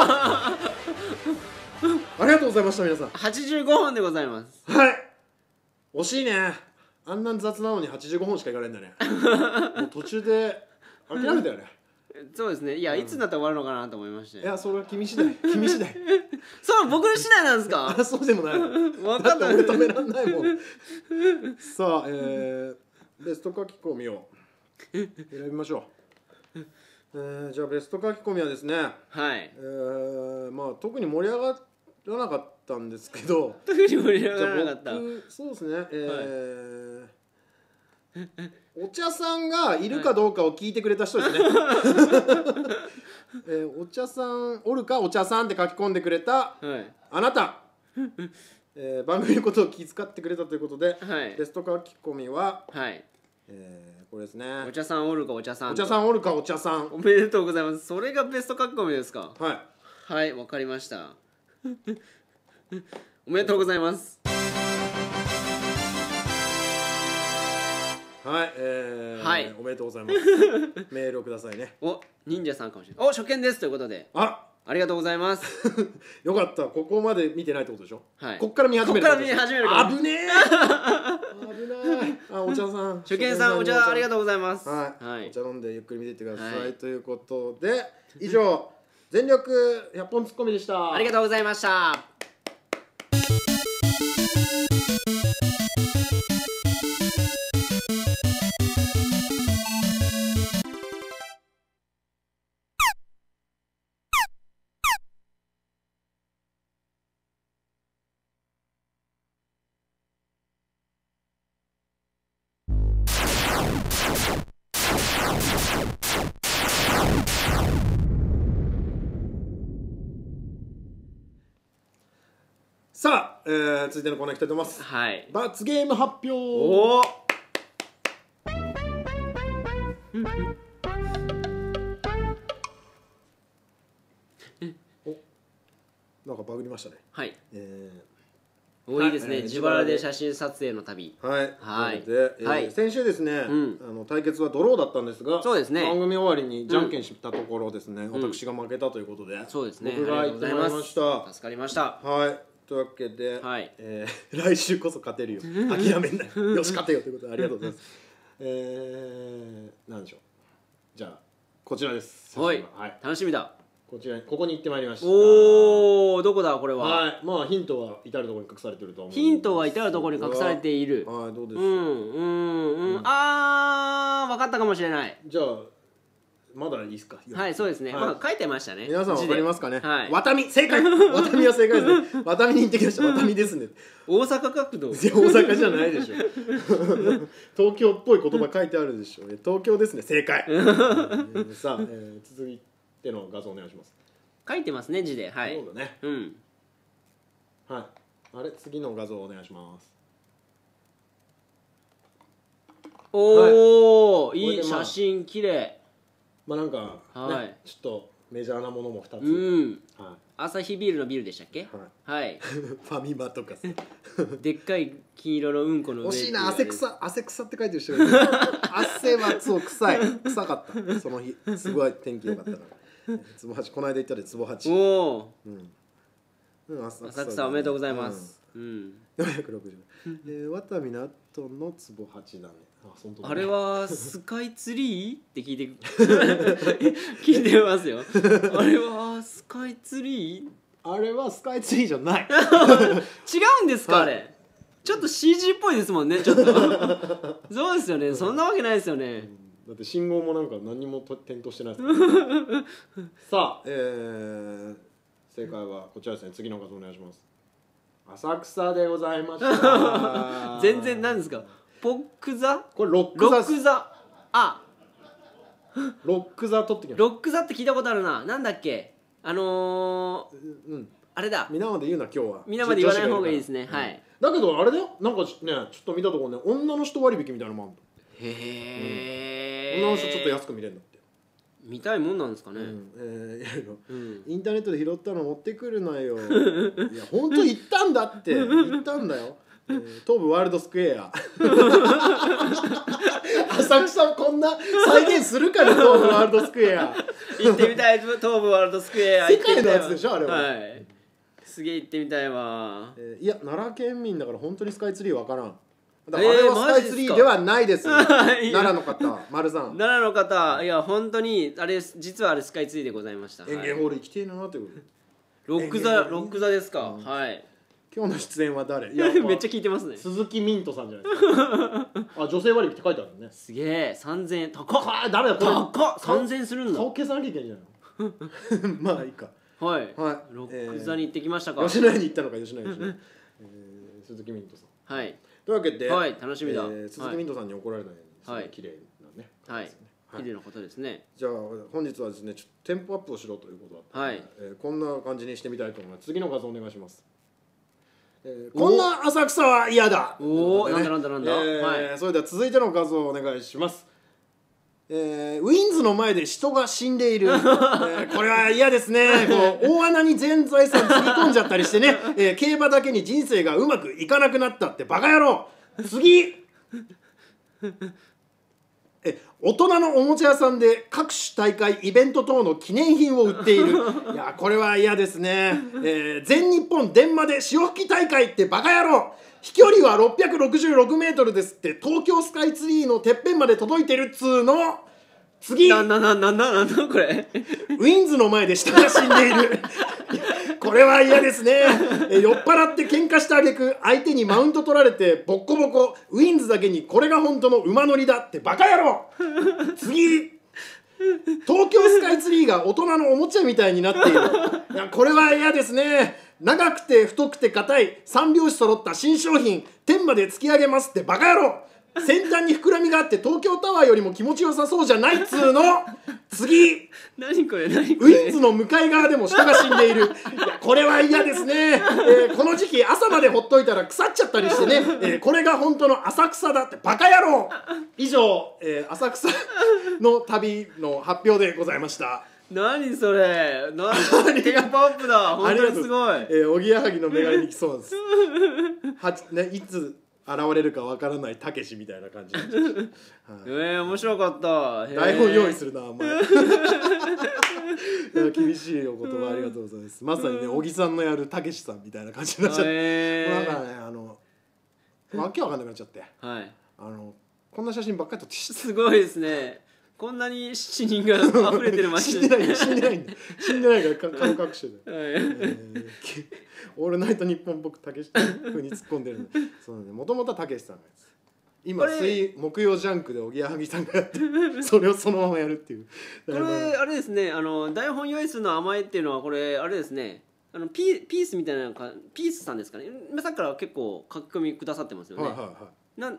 A: ありがとうございました皆さん。
B: 85本でございます。
A: はい、惜しいね。あんな雑なのに85本しかいかないんだね。もう途中で諦めたよね。
B: そうですね。いや、いつになったら終わるのかなと思いまして。
A: いや、それは君次第。君次第。
B: そう、僕の次第なんですか。
A: あ、そうでもない。
B: 分かんない。
A: だって俺止めらんないもん。さあ、ベスト書き込みを選びましょう。じゃあベスト書き込みはですね、
B: はい。
A: まあ特に盛り上がらなかったんですけど、
B: 特に盛り上がらなかった。
A: そうですね、お茶さんがいるかどうかを聞いてくれた人ですね。お茶さんおるか、お茶さんって書き込んでくれた、あなた、番組のことを気遣ってくれたということで、ベスト書き込みは、これですね。
B: お茶さんおるか、お茶さん。
A: お茶さんおるか、お茶さん。
B: おめでとうございます。それがベスト書き込みですか。
A: はい。
B: はい、わかりました。おめでとうございます。
A: はい、
B: はい、
A: おめでとうございます。メールをくださいね。
B: お、忍者さんかもしれない。お、初見ですということで。ありがとうございます。
A: よかった。ここまで見てないってことでしょ。
B: はい。
A: こっから見始める。
B: こっから見始めるか。
A: 危ねえ。危ない。あ、お茶さん。
B: 初見さん、お茶ありがとうございます。
A: はい。お茶飲んでゆっくり見ていってください。ということで、以上全力100本ツッコミでした。
B: ありがとうございました。
A: さあ、続いてのコーナーいきたいと思います。
B: はい。
A: 罰ゲーム発表。
B: おお。
A: なんかバグりましたね。
B: はい。いいですね。自腹で写真撮影の旅。
A: はい。
B: はい。
A: で、先週ですね、対決はドローだったんですが、
B: そうですね。
A: 番組終わりにじゃんけんしたところですね、私が負けたということで、
B: そうですね。
A: 僕が言ってもらいました。
B: 助かりました。
A: はい。というわけで、来週こそ勝てるよ。諦めんなよ。よし勝てよということでありがとうございます。なんでしょう。じゃあこちらです。
B: はい。楽しみだ。
A: ここに行ってまいりました。
B: おお、どこだこれは。
A: はい。まあヒントは至るところに隠されていると思う。
B: ヒントは至るところに隠されている。
A: はい、どうです。
B: 分かったかもしれない。
A: じゃあまだいいですか。
B: はい、そうですね。
A: はい
B: まあ書いてましたね。
A: 皆さんわかりますかね。
B: はい。
A: ワタミ正解。ワタミは正解ですね。ワタミに行ってきました。ワタミですね。
B: 大阪学童。
A: いや大阪じゃないでしょ。東京っぽい言葉書いてあるでしょ。東京ですね。正解。さあ、続いての画像お願いします。
B: 書いてますね、字で。はい。
A: そうだね。
B: うん。
A: はい。あれ次の画像お願いします。
B: おお、いい
A: これでまあ
B: 写真、綺麗。
A: まあなんか
B: はい
A: ね、ちょっとメジャーなものも2つ。
B: うん。
A: はい。
B: アサヒビールのビールでしたっけ？はい。
A: ファミマとかさ。
B: でっかい金色のうんこの上。
A: 惜しいな。汗臭って書いてる人がいる。汗はそう臭かったその日。すごい天気良かったから。つぼ八この間行ったでつぼ八。
B: おお。
A: 浅
B: 草おめでとうございます。うん。
A: 460。ワタミナットのつぼ八だね。
B: あれはスカイツリーって聞いて聞いてますよ。あれはスカイツリー？
A: あれはスカイツリーじゃない。
B: 違うんですか、あれ。ちょっと CG っぽいですもんね、ちょっと。そうですよね、そんなわけないですよね。
A: だって信号もなんか何も点灯してないですさあ、正解はこちらですね。次の画像お願いします。浅草でございました。
B: 全然何ですか。ポック座？
A: これロック座。
B: ロック座。あ、
A: ロック座取ってきました。
B: ロック座って聞いたことあるな。なんだっけ。あれだ。
A: 皆まで言うな今日は。
B: 皆まで言わない方がいいですね。はい。
A: だけどあれだよ。なんかねちょっと見たところね、女の人割引みたいなのもあるの。
B: へえ。
A: 女の人ちょっと安く見れるんだって。
B: 見たいもんなんですかね。
A: インターネットで拾ったの持ってくるなよ。いや本当行ったんだって。行ったんだよ。東武ワールドスクエア。浅草こんな再現するから東武ワールドスクエア。
B: 行ってみたい。東武ワールドスクエア。
A: 世界のやつでしょあれは。
B: はい。すげえ行ってみたいわ。
A: いや奈良県民だから本当にスカイツリーわからん。あれはスカイツリーではないです。奈良の方、丸さん。
B: 奈良の方、いや本当にあれ実はあれスカイツリーでございました。
A: 園芸ホール行きてえなってこと。
B: ロック座ですか。はい。
A: 今日の出演は誰？
B: めっちゃ聞いてますね。
A: 鈴木ミントさんじゃないですか。あ、女性割引って書いてあるね。
B: すげえ、3000円高っ。
A: 誰だこれ。
B: 高っ。3000円するんだ。
A: 顔消さなきゃいけないんじゃないの。まあいいか。
B: はい。ロック座に行ってきましたか。
A: 吉野家に行ったのか吉野家に。鈴木ミントさん。
B: はい。
A: というわけで、
B: はい、楽しみだ。
A: 鈴木ミントさんに怒られないように、はい、綺麗なね。
B: はい。綺麗なことですね。
A: じゃあ本日はですね、テンポアップをしろということだったので、こんな感じにしてみたいと思います。次の画像お願いします。こんな浅草は嫌だ。
B: おお、なんだ。
A: それでは続いての画像をお願いします。ウィンズの前で人が死んでいる。これは嫌ですね。大穴に全財産つぎ込んじゃったりしてね、競馬だけに人生がうまくいかなくなったってバカ野郎。次。大人のおもちゃ屋さんで各種大会イベント等の記念品を売っている。いやこれは嫌ですね。全日本電マで潮吹き大会ってバカ野郎。飛距離は666メートルですって東京スカイツリーのてっぺんまで届いてるっつーの。次。
B: なんだこれ。
A: ウィンズの前で人が死んでいる。これは嫌ですね。酔っ払って喧嘩した挙句相手にマウント取られてボッコボコ。ウィンズだけにこれが本当の馬乗りだってバカ野郎。次。東京スカイツリーが大人のおもちゃみたいになっている。いやこれは嫌ですね。長くて太くて硬い3拍子揃った新商品天まで突き上げますってバカ野郎。先端に膨らみがあって東京タワーよりも気持ちよさそうじゃないっつーの。次。
B: 何これ。ウ
A: ィンズの向かい側でも人が死んでいる。いやこれは嫌ですね。この時期朝までほっといたら腐っちゃったりしてね、これが本当の浅草だってバカ野郎。以上、浅草の旅の発表でございました。
B: 何それ。テンポアップだ。本当にすごい。
A: おぎやはぎのメガネに来そうです。いつ現れるかわからないたけしみたいな感じ。
B: 面白かった。
A: 台本用意するなお前。厳しいお言葉ありがとうございます。まさにね小木さんのやるたけしさんみたいな感じになっちゃって、なんかねわけわかんなくなっちゃって、こんな写真ばっかり撮って
B: すごいですね。こんなに死人が溢れてる街
A: で死んでないから顔隠してオールナイトニッポン僕たけし風に突っ込んでるの。そうね、もともとはたけしさんのやつ。 今木曜ジャンクでおぎやはぎさんがやってるそれをそのままやるっていう。
B: これあれですね、台本用意するの甘えっていうのはこれあれですね、ピースみたいなピースさんですかね。さっきから結構書き込みくださってますよね。
A: はいはいはい。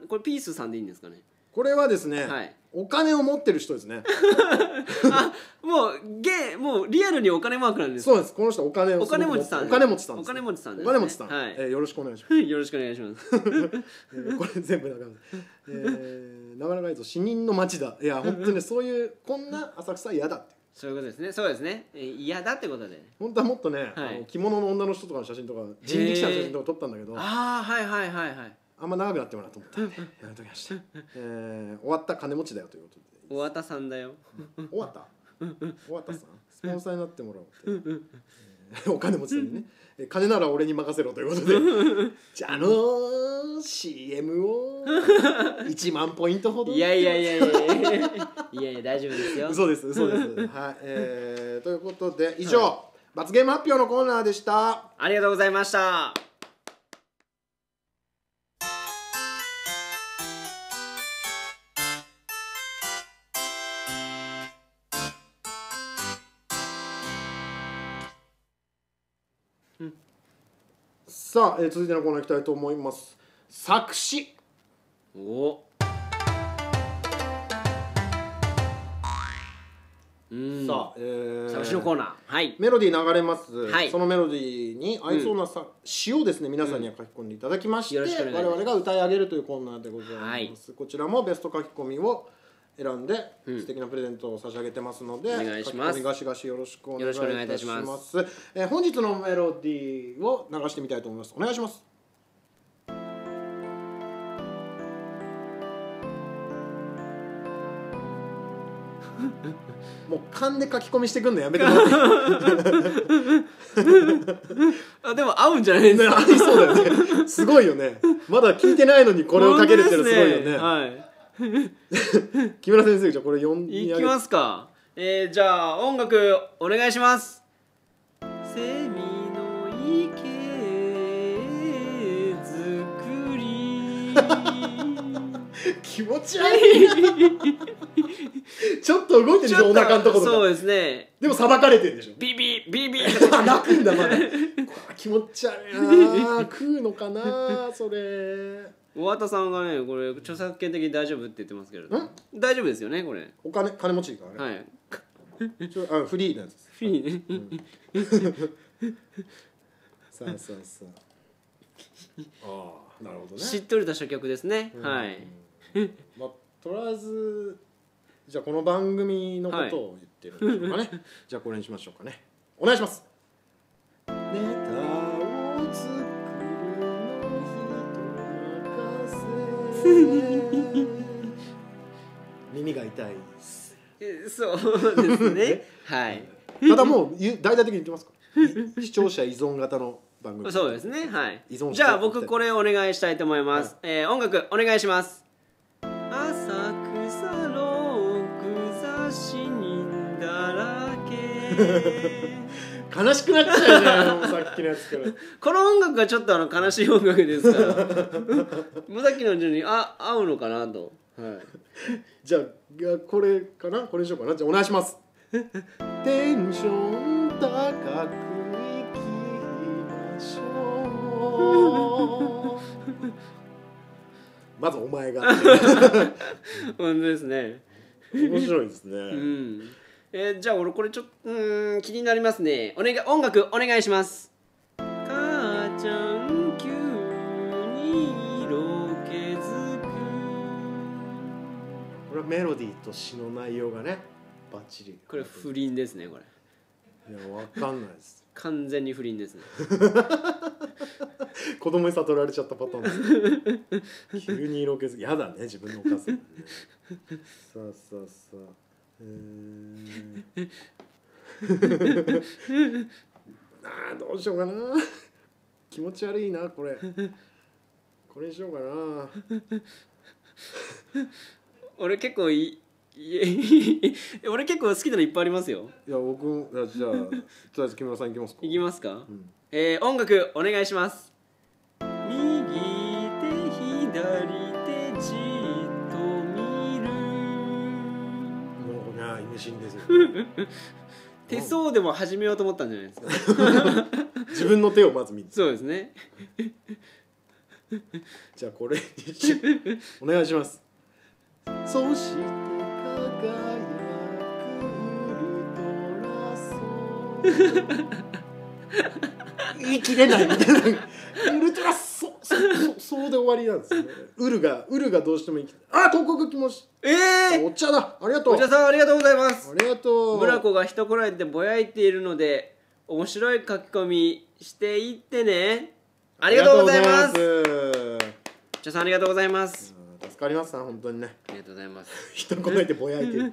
B: これピースさんでいいんですかね。
A: これはですね、
B: はい、
A: お金を持ってる人ですね。
B: あ、もうリアルにお金マークなんですか。
A: そうです。この人お金
B: 持ちさん。
A: お金持ちさん。
B: お金持ちさんです、
A: お金持ちさん。
B: はい、
A: よろしくお願いします。
B: よろしくお願いします。
A: これ全部だから、なかなかいいと死人の街だ。いや本当にそういうこんな浅草嫌だって。
B: そういうことですね。そうですね。嫌だってことで。
A: 本当はもっとね、
B: はい、
A: 着物の女の人とかの写真とか人力車の写真とか撮ったんだけど。
B: ああ、はいはいはいはい。
A: あんま長くなってもらうと思ったんでやめときました。終わった金持ちだよということで。
B: 終わったさんだよ。
A: 終わったさんスポンサーになってもらおうって、お金持ちさんにね、金なら俺に任せろということでじゃあCM を1万ポイントほど。
B: いやいやいやいやいや大丈夫ですよ。
A: 嘘です。はい、ということで以上、はい、罰ゲーム発表のコーナーでした。
B: ありがとうございました。
A: さあ、続いてのコーナーいきたいと思います。作詞。
B: お。
A: さあ、
B: 作詞のコーナー、はい、
A: メロディー流れます、
B: はい、
A: そのメロディーに合いそうな詩をですね、皆さんには書き込んでいただきまして、我々が歌い上げるというコーナーでございます、はい、こちらもベスト書き込みを選んで、素敵なプレゼントを差し上げてますので、
B: お願いします。
A: 書き込みガシガシよろしくお願いいたします。本日のメロディーを流してみたいと思います。お願いします。もう勘で書き込みしてくんのやめてもらって
B: あ、でも合うんじゃないですか。
A: 合いそうだよね。すごいよね。まだ聞いてないのにこれをかけるってのすごいよね。はい。木村先生、じゃあこれ読んで
B: いきますか。じゃあ音楽お願いします。セミの池作り
A: 気持ち悪いちょっと動いてるでしょ、お腹のところ。
B: そうですね。
A: でもさばかれてるでしょ。
B: ビビビビ
A: 泣くんだまだ気持ち悪いな。食うのかなそれ。
B: 大畑さんがね、これ著作権的に大丈夫って言ってますけど、大丈夫ですよねこれ。
A: 金持ちからね。はい。フリーなんです。
B: フリー
A: ね。さあ。ああ、なるほどね。
B: しっとりとした曲ですね。はい。
A: まあとりあえずじゃあこの番組のことを言ってるんでしょうかね。じゃあこれにしましょうかね。お願いします。ネタを作るの人任せ耳が痛いです。
B: そうですね。はい。
A: ただもう大々的に言ってますか。視聴者依存型の番組。
B: そうですね。はい。じゃあ僕これお願いしたいと思います。音楽お願いします。浅草の草し人だらけ
A: 悲しくなっちゃうじゃん。さっきのやつから
B: この音楽がちょっと悲しい音楽ですからさっきの順に合うのかなと、はい、
A: じゃあこれかな、これにしようかな。じゃあお願いします。テンション高くいきましょうまずお前が
B: 本当ですね。
A: 面白いですね。
B: じゃあ俺これちょっと気になりますね。音楽お願いします。母ちゃん急に色気づく。
A: これはメロディーと詩の内容がねバッチリ。
B: これ不倫ですねこれ。
A: いやわかんないです。
B: 完全に不倫ですね。
A: 子供に悟られちゃったパターンです。急に色気づきやだね、自分のお母さん、ね、さあどうしようかな。気持ち悪いなこれにしようかな。
B: 俺結構俺結構好きなのいっぱいありますよ。
A: いや僕じゃあとりあえず木村さんいきますか。
B: いきますか、音楽お願いします。右手左手
A: 死んですよ
B: 手相でも始めようと思ったんじゃないですか。
A: 自分の手をまず見て。
B: そうですね。
A: じゃあこれにしお願いします。そして輝くウルトラソウル言い切れないみたいな。ウルトラそうで終わりなんですね。ウルがどうしても生きて、あ、広告来ました。お茶だ。ありがとう。
B: お茶さんありがとうございます。
A: ありがとう。
B: 村子が人来られてぼやいているので面白い書き込みしていってね。ありがとうございます。お茶さんありがとうございます。
A: 助かりますな、本当にね。
B: ありがとうございます。
A: 人来ないでぼやいてる。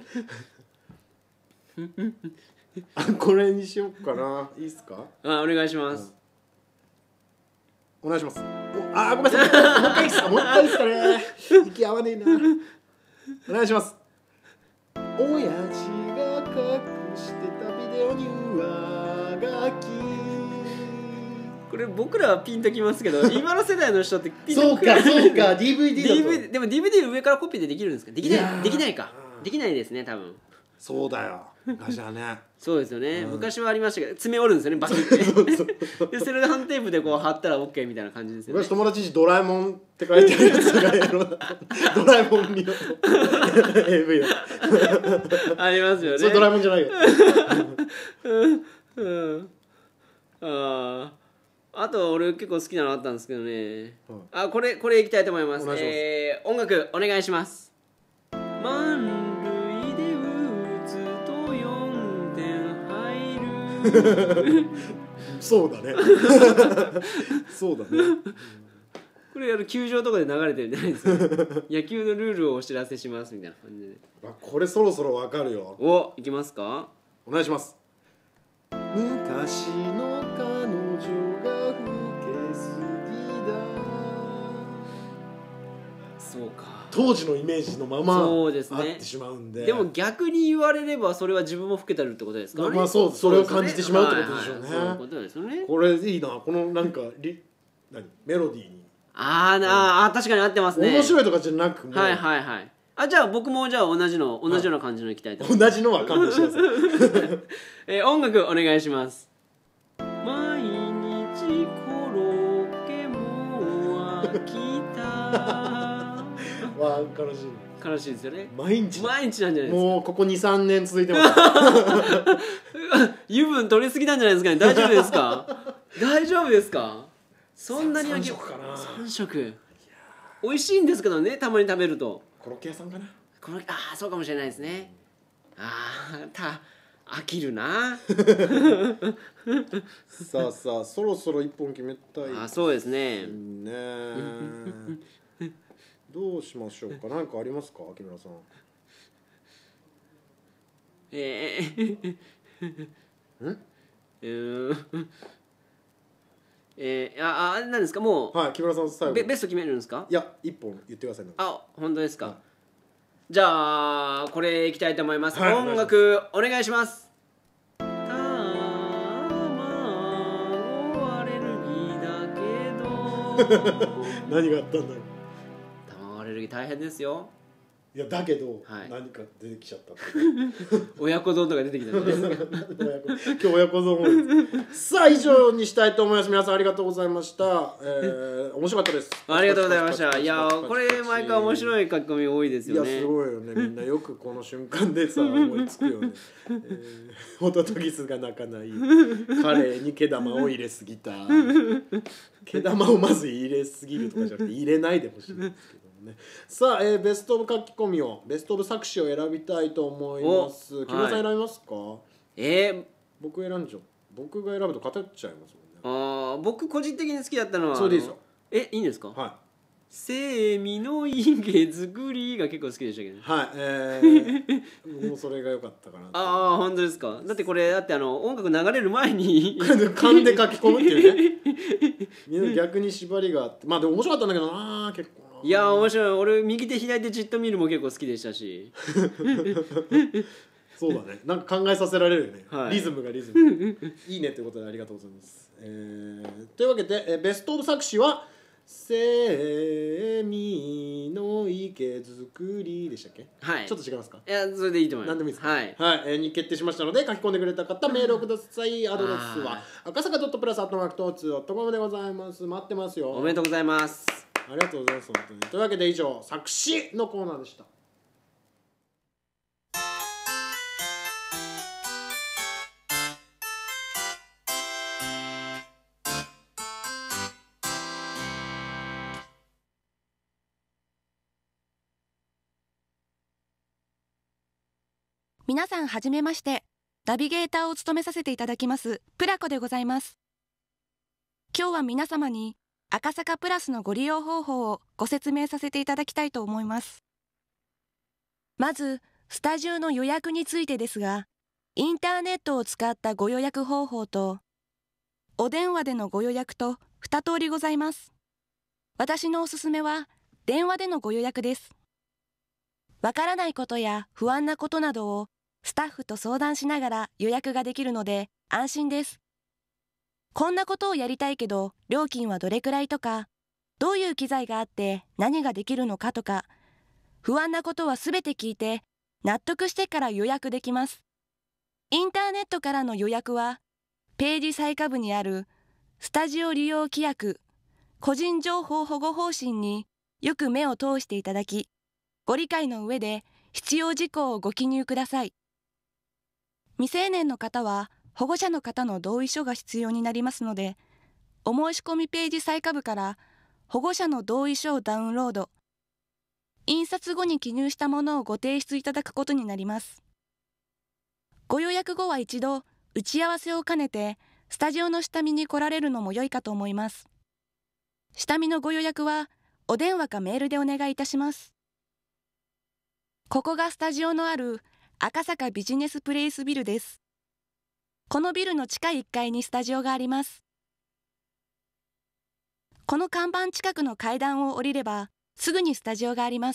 A: あ、これにしようかな。いいっすか？
B: あ、お願いします。
A: お願いします。あ、ごめんなさい。もう一回いいっすか？もう一回いいっすかね。息合わねえな。お願いします。親父が隠してたビデオに上書き。
B: これ僕らはピンときますけど、今の世代の人ってピンと
A: そうか DVD だと。
B: でも DVD 上からコピーでできるんですか？できないか。できないですね、多分。
A: そうだよ。昔はね。
B: そうですよね、昔はありましたけど、爪折るんですよね、バキってでそれでハンテープでこう貼ったら OK みたいな感じですよね。
A: 昔友達にドラえもんって書いてあるやつがドラえもん見よう AV
B: ありますよね。
A: それドラえもんじゃないよ。
B: あと俺結構好きなのあったんですけどね、あ、これいきたいと思います。音楽お願いします。満塁で打つと4点入る
A: そうだねそうだね。
B: これ球場とかで流れてるんじゃないですか。野球のルールをお知らせしますみたいな感じで。
A: これそろそろわかるよ。
B: お、いきますか。
A: お願いします。昔の彼女が老けすぎだ。
B: そうか、
A: 当時のイメージのまま
B: そうですね、
A: あってしまうんで。
B: でも逆に言われればそれは自分も老けてるってことですかね。
A: まあそう、それを感じてしまうってことでしょうね。
B: そういうことですよね。
A: これいいな、このなんかメロディーに
B: 確かに合ってますね。
A: 面白いとかじゃなく、
B: はいはいはい。じゃあ僕もじゃあ同じような感じのいきたいと思います。
A: 同じのは勘弁してください。
B: 音楽お願いします。毎日コロッケも飽きた
A: わあ、悲しい。
B: 悲しいですよね。
A: 毎日
B: なんじゃないですか。
A: もうここ 2,3 年続いてます
B: 油分取りすぎなんじゃないですかね。大丈夫ですか？大丈夫ですか？そんなに
A: 3食かな。
B: 3食美味しいんですけどね、たまに食べると。
A: コロッケ屋さんかな。
B: そうかもしれないですね。飽きるな
A: さあそろそろ1本決めたい。
B: そうですね。
A: どうしましょうか。何かありますか、木村さん。
B: 何ですか、もう。
A: はい、木村さん最後
B: ベスト決めるんですか？
A: いや、1本言ってください。
B: 本当ですか。じゃあこれいきたいと思います。
A: はい、
B: 音楽お願いします。卵アレルギーだけど
A: 何があったんだろう。
B: 卵アレルギー大変ですよ。
A: いやだけど、何か出てきちゃったって
B: 親子丼とか出てきたんじゃないですか。
A: 今日親子丼さあ以上にしたいと思います。皆さんありがとうございました。面白かったです。
B: ありがとうございました。いやこれ毎回面白い書き込み多いですよね。
A: いやすごいよね。みんなよくこの瞬間でさ思いつくよね。ホトトギスが鳴かない。カレーに毛玉を入れすぎた。毛玉をまず入れすぎるとかじゃなくて入れないでほしいんですけど。さあ、ベストオブ書き込みを、ベストオブ作詞を選びたいと思います。木村さん選びますか？僕選んじゃう。僕が選ぶと偏っちゃいますもんね。
B: 僕個人的に好きだったのは
A: それでいいですよ。
B: いいんですか？
A: はい。
B: セミの家作りが結構好きでしたけどね。
A: 僕もそれが良かったかな。
B: 本当ですか？だって音楽流れる前に
A: 勘で書き込むっていうね。逆に縛りがあって、まあでも面白かったんだけどな、結構。
B: いや面白い。俺右手左手じっと見るも結構好きでしたし。
A: そうだね。なんか考えさせられるよね。リズム。いいねということでありがとうございます。というわけでベストオブ作詞はセミの池作りでしたっけ？
B: はい。
A: ちょっと違いますか？
B: いや、それでいいと思います。
A: 何でもいいですか？
B: はい。
A: はい、に決定しましたので、書き込んでくれた方メールをください。アドレスは赤坂.plus@2.com でございます。待ってますよ。
B: おめでとうございます。
A: ありがとうございます。本当に。というわけで以上、作詞のコーナーでした。
C: 皆さんはじめまして。ナビゲーターを務めさせていただきますプラコでございます。今日は皆様に赤坂プラスのご利用方法をご説明させていただきたいと思います。まずスタジオの予約についてですが、インターネットを使ったご予約方法とお電話でのご予約と2通りございます。私のおすすめは電話でのご予約です。わからないことや不安なことなどをスタッフと相談しながら予約ができるので安心です。こんなことをやりたいけど料金はどれくらいとか、どういう機材があって何ができるのかとか、不安なことはすべて聞いて納得してから予約できます。インターネットからの予約はページ最下部にあるスタジオ利用規約個人情報保護方針によく目を通していただき、ご理解の上で必要事項をご記入ください。未成年の方は保護者の方の同意書が必要になりますので、お申し込みページ最下部から保護者の同意書をダウンロード、印刷後に記入したものをご提出いただくことになります。ご予約後は一度打ち合わせを兼ねてスタジオの下見に来られるのも良いかと思います。下見のご予約はお電話かメールでお願いいたします。ここがスタジオのある赤坂ビジネスプレイスビルです。このビルの地下1階にスタジオがあります。この看板近くの階段を降りればすぐにスタジオがあります。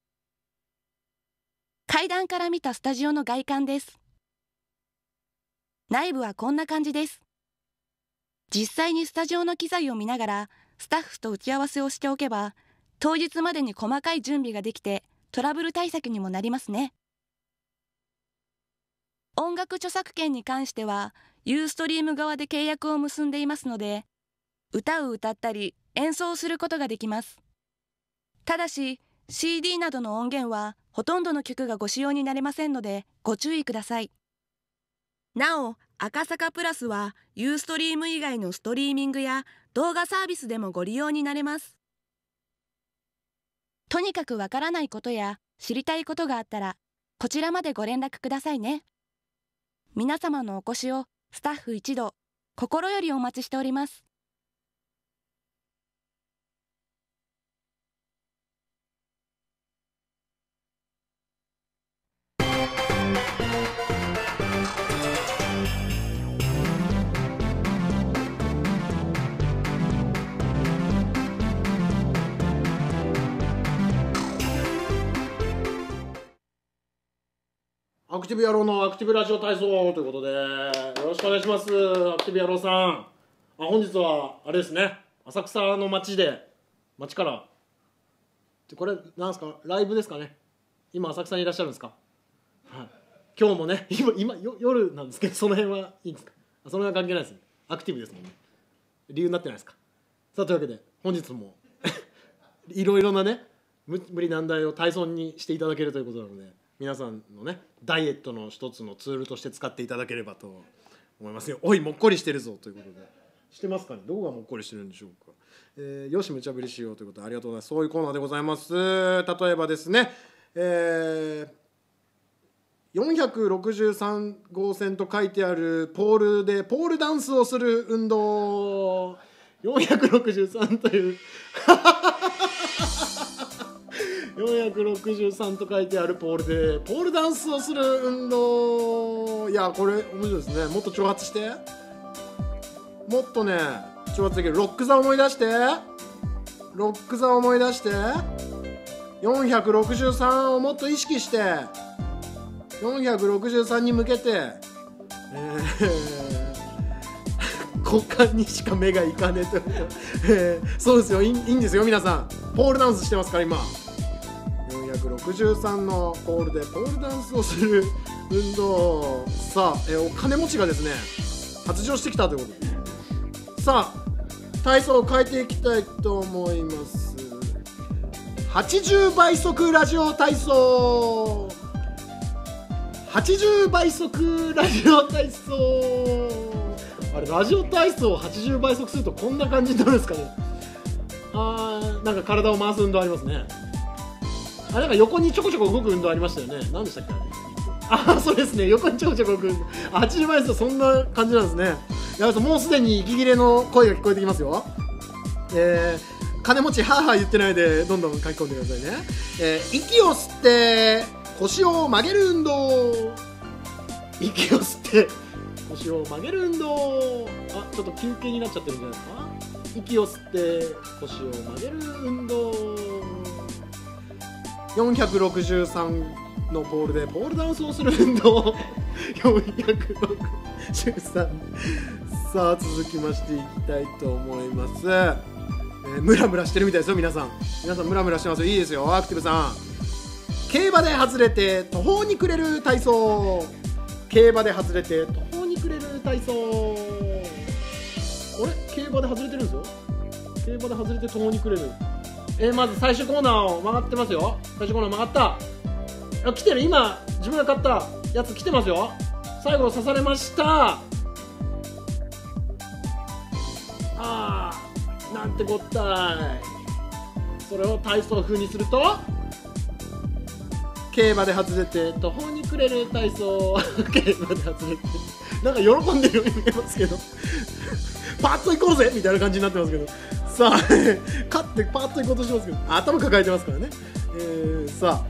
C: 階段から見たスタジオの外観です。内部はこんな感じです。実際にスタジオの機材を見ながらスタッフと打ち合わせをしておけば、当日までに細かい準備ができてトラブル対策にもなりますね。音楽著作権に関してはユーストリーム側で契約を結んでいますので、歌を歌ったり演奏することができます。ただし CD などの音源はほとんどの曲がご使用になれませんのでご注意ください。なお赤坂プラスはユーストリーム以外のストリーミングや動画サービスでもご利用になれます。とにかくわからないことや知りたいことがあったらこちらまでご連絡くださいね。皆様のお越しをスタッフ一同心よりお待ちしております。
A: アクティブ野郎のアクティブラジオ体操ということで、よろしくお願いします。アクティブ野郎さん。本日はあれですね、浅草の街からこれなんですか、ライブですかね。今浅草にいらっしゃるんですか。はい、今日もね、今夜なんですけど、その辺はいいんですか。その辺は関係ないですね。アクティブですもんね。理由になってないですか。さあというわけで本日もいろいろなね無理難題を体操にしていただけるということなので、皆さんのねダイエットの一つのツールとして使っていただければと思いますよ。おいもっこりしてるぞということで、してますかね。どこがもっこりしてるんでしょうか。よし無茶ぶりしようということでありがとうございます。そういうコーナーでございます。例えばですね、463号線と書いてあるポールでポールダンスをする運動、463という463と書いてあるポールでポールダンスをする運動。いやこれ面白いですね。もっと挑発して、もっとね挑発できる。ロック座思い出して、463をもっと意識して463に向けて、 股間にしか目がいかねえと、そうですよ、いいんですよ皆さん。ポールダンスしてますから今。463のポールでポールダンスをする運動。さあ、お金持ちがですね発情してきたということで、さあ体操を変えていきたいと思います。80倍速ラジオ体操、80倍速ラジオ体操。あれ、ラジオ体操を80倍速するとこんな感じになるんですかね。なんか体を回す運動ありますね。なんか横にちょこちょこ動く運動ありましたよね。何でしたっけ。そうですね、横にちょこちょこ動く運動。80倍速、そんな感じなんですね。もうすでに息切れの声が聞こえてきますよ。金持ちはーはー言ってないでどんどん書き込んでくださいね。息を吸って腰を曲げる運動。息を吸って腰を曲げる運動。ちょっと休憩になっちゃってるんじゃないですか。息を吸って腰を曲げる運動。463のボールでボールダンスをする運動。463。さあ続きましていきたいと思います。ムラムラしてるみたいですよ皆さんムラムラしてますよ。いいですよアクティブさん。競馬で外れて途方に暮れる体操。競馬で外れて途方に暮れる体操。あれ、競馬で外れてるんですよ。競馬で外れて途方に暮れる。まず最終コーナーを曲がってますよ。最終コーナー曲がった。来てる。今自分が買ったやつ来てますよ。最後刺されました。なんてこったい。それを体操風にすると競馬で外れて途方に暮れる体操。競馬で外れてなんか喜んでるように見えますけどパッと行こうぜみたいな感じになってますけど、さあ勝ってパッと行こうとしてますけど頭抱えてますからね。さあ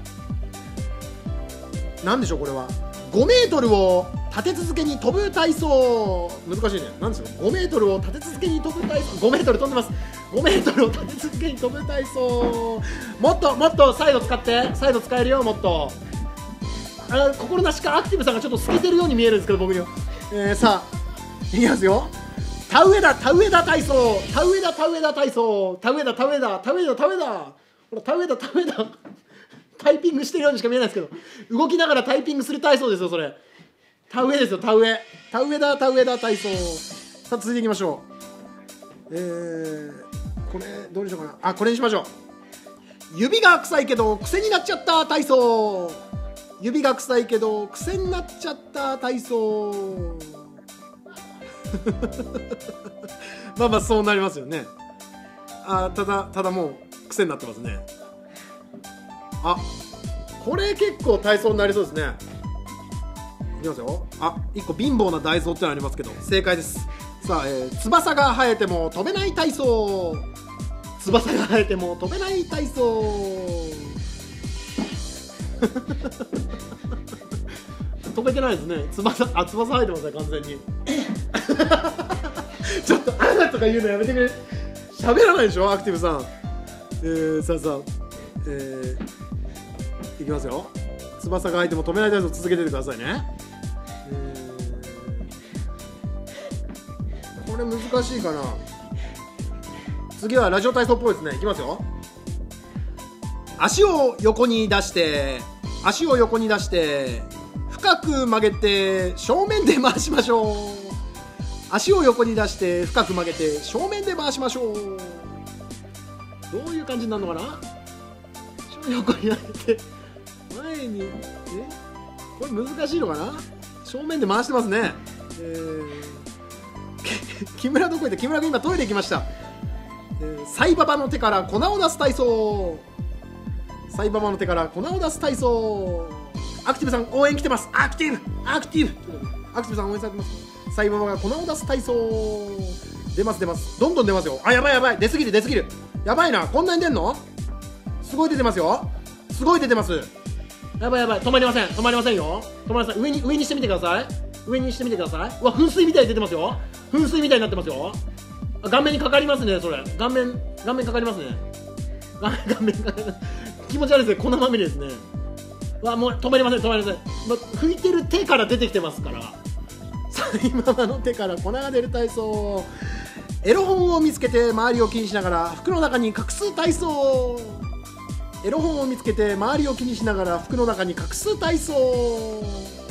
A: 何でしょうこれは。5メートルを立て続けに飛ぶ体操。難しいね。何でしょう。5メートルを立て続けに飛ぶ体操。5メートル飛んでます。5メートルを立て続けに飛ぶ体操。もっともっとサイド使って。サイド使えるよ。もっと心なしかアクティブさんがちょっと透けてるように見えるんですけど僕には。さあいきますよ。田植えだ体操。田植えだ体操。田植えだほら田植えだタイピングしてるようにしか見えないですけど、動きながらタイピングする体操ですよそれ。田植えですよ田植えだ体操。さあ続いていきましょう。これどうにしようかな。これにしましょう。指が臭いけど癖になっちゃった体操。指が臭いけど癖になっちゃった体操。まあそうなりますよね。ただもう癖になってますね。これ結構体操になりそうですね。いきますよ。1個貧乏なダイソーってのありますけど正解です。さあ、翼が生えても飛べない体操。翼が生えても飛べない体操。飛べてないですね。翼生えてますね完全に。ちょっととか言うのやめてくれ。喋らないでしょアクティブさん。さあいきますよ。翼が生えても飛べない体操続けててくださいね。これ難しいかな。次はラジオ体操っぽいですね。いきますよ。足を横に出して深く曲げて正面で回しましょう。足を横に出して深く曲げて正面で回しましょう。どういう感じになるのかな。足を横に上げて前にこれ難しいのかな。正面で回してますね。木村どこ行った。木村君今トイレ行きました。サイババの手から粉を出す体操。サイババの手から粉を出す体操。アクティブさん応援来てます。アクティブさん応援されてます。サイババが粉を出す体操。出ますどんどん出ますよ。やばい出すぎるやばいな。こんなに出んの。すごい出てますよ。やばい止まりませんよ。上にしてみてください。うわ噴水みたいに出てますよ。噴水みたいになってますよ。顔面にかかりますねそれ。顔面かかりますね。顔面かかります。気持ち悪いですね。粉まみれですね。もう止まりません。拭いてる手から出てきてますから。 今の手から粉が出る体操。エロ本を見つけて周りを気にしながら服の中に隠す体操。エロ本を見つけて周りを気にしながら服の中に隠す体操。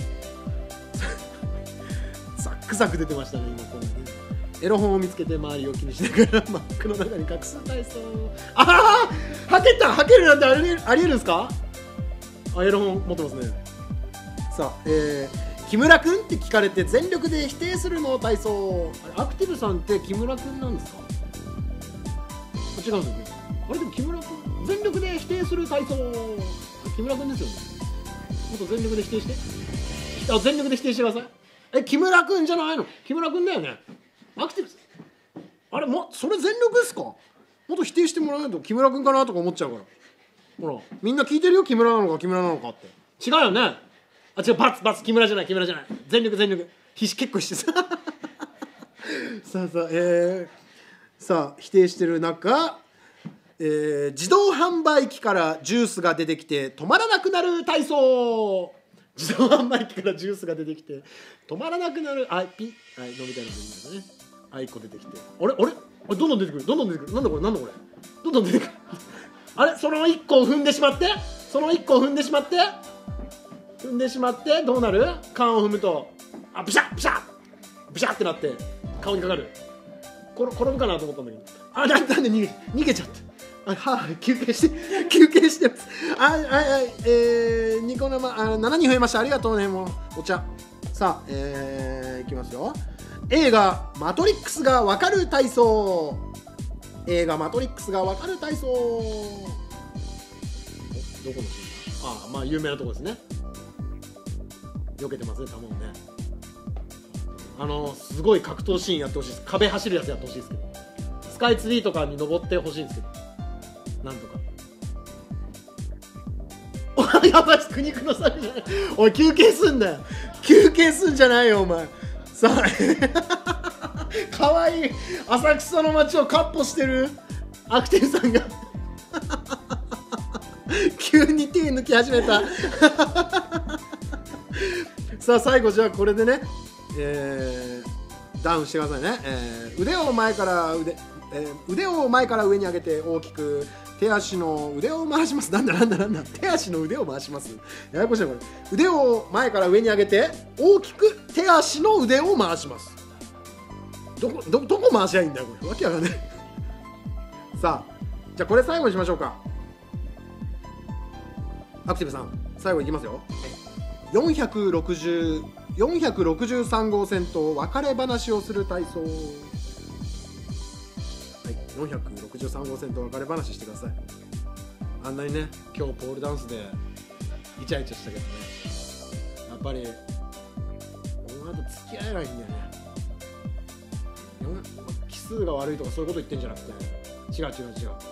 A: ザックザク出てましたね今これね。エロ本を見つけて周りを気にしながら服の中に隠す体操。ああ、はけた、はけるなんてありえるんですか。あ、エロ本持ってますね。さあ、木村くんって聞かれて全力で否定するの体操。アクティブさんって木村くんなんですか。違うんですよね。あれでも木村くん全力で否定する体操。木村くんですよね。もっと全力で否定して。あ、全力で否定してください。木村くんじゃないの。木村くんだよね。アクティブ。あれもそれ全力ですか。もっと否定してもらわないと木村くんかなとか思っちゃうから。ほらみんな聞いてるよ、木村なのか木村なのかって。違うよね。あ、違う、バツ木村じゃない、木村じゃない。全力結構してささあさあ否定してる中、自動販売機からジュースが出てきて止まらなくなる体操。自動販売機からジュースが出てきて止まらなくなる。はい、ピッ、はい、飲みたいのでいいですね。はい、1個出てきて、あれどんどん出てくる、なんだこれ、どんどん出てくるあれ、その1個を踏んでしまってどうなる。缶を踏むと、あ、ブシャッってなって顔にかかる。転ぶかなと思ったんだけど、あ、なんで逃げちゃった。休憩してます。ニコ生7人増えました。ありがとうね。もうお茶。さあ、いきますよ。映画マトリックスがわかる体操。映画マトリックスがわかる体操。どこのシーンだ。まあ有名なとこですね。避けてますね、球をね。すごい格闘シーンやってほしいです。壁走るやつやってほしいですけど、スカイツリーとかに登ってほしいんですけど、なんとか。おい、やばい、苦肉の策じゃない。おい、休憩すんだよ。休憩すんじゃないよお前。さあかわいい浅草の街をカッポしてるアクティブさんが急に手抜き始めたさあ最後、じゃあこれでね、ダウンしてくださいね。腕を前から上に上げて大きく手足の腕を回します。なんだ手足の腕を回します。ややこしいなこれ。腕を前から上に上げて大きく手足の腕を回します。どこ回しゃいいんだよこれ、わけわかんないさあ、じゃあこれ最後にしましょうか。アクティブさん最後いきますよ。463号線と別れ話をする体操。はい、463号線と別れ話してください。あんなにね、今日ポールダンスでイチャイチャしたけどね、やっぱり俺と付き合えないんだよね。奇数が悪いとかそういうこと言ってんじゃなくて、違う、いや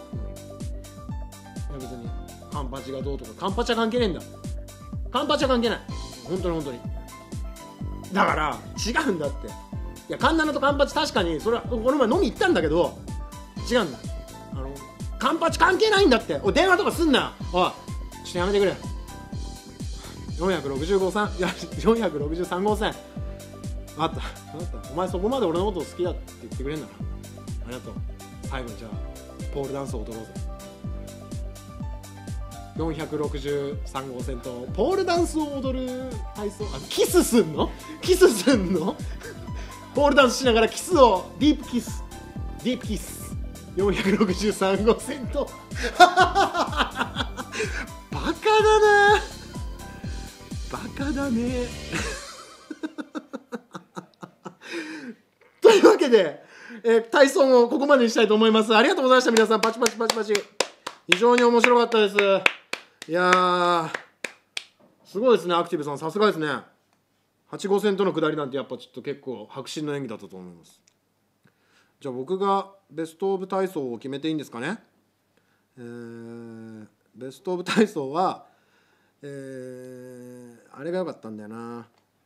A: 別にカンパチがどうとか、カンパチは関係ねえんだ。カンパチは関係ない、本当にだから違うんだって。いや、カンナナとカンパチ、確かにそれはこの前飲み行ったんだけど違うんだ。カンパチ関係ないんだって。おい、電話とかすんな。おい、ちょっとやめてくれ。463号線あった。お前そこまで俺のことを好きだって言ってくれんだな。ありがとう。最後にじゃあポールダンスを踊ろうぜ。463号線とポールダンスを踊る体操。キスすんのポールダンスしながらキスを、ディープキス463号線とバカだねというわけで、体操もここまでにしたいと思います。ありがとうございました。皆さんパチパチ非常に面白かったです。いやー、すごいですね。アクティブさんさすがですね。8号線との下りなんてやっぱちょっと結構迫真の演技だったと思います。じゃあ僕がベストオブ体操を決めていいんですかね。ベストオブ体操は、あれが良かったんだよな。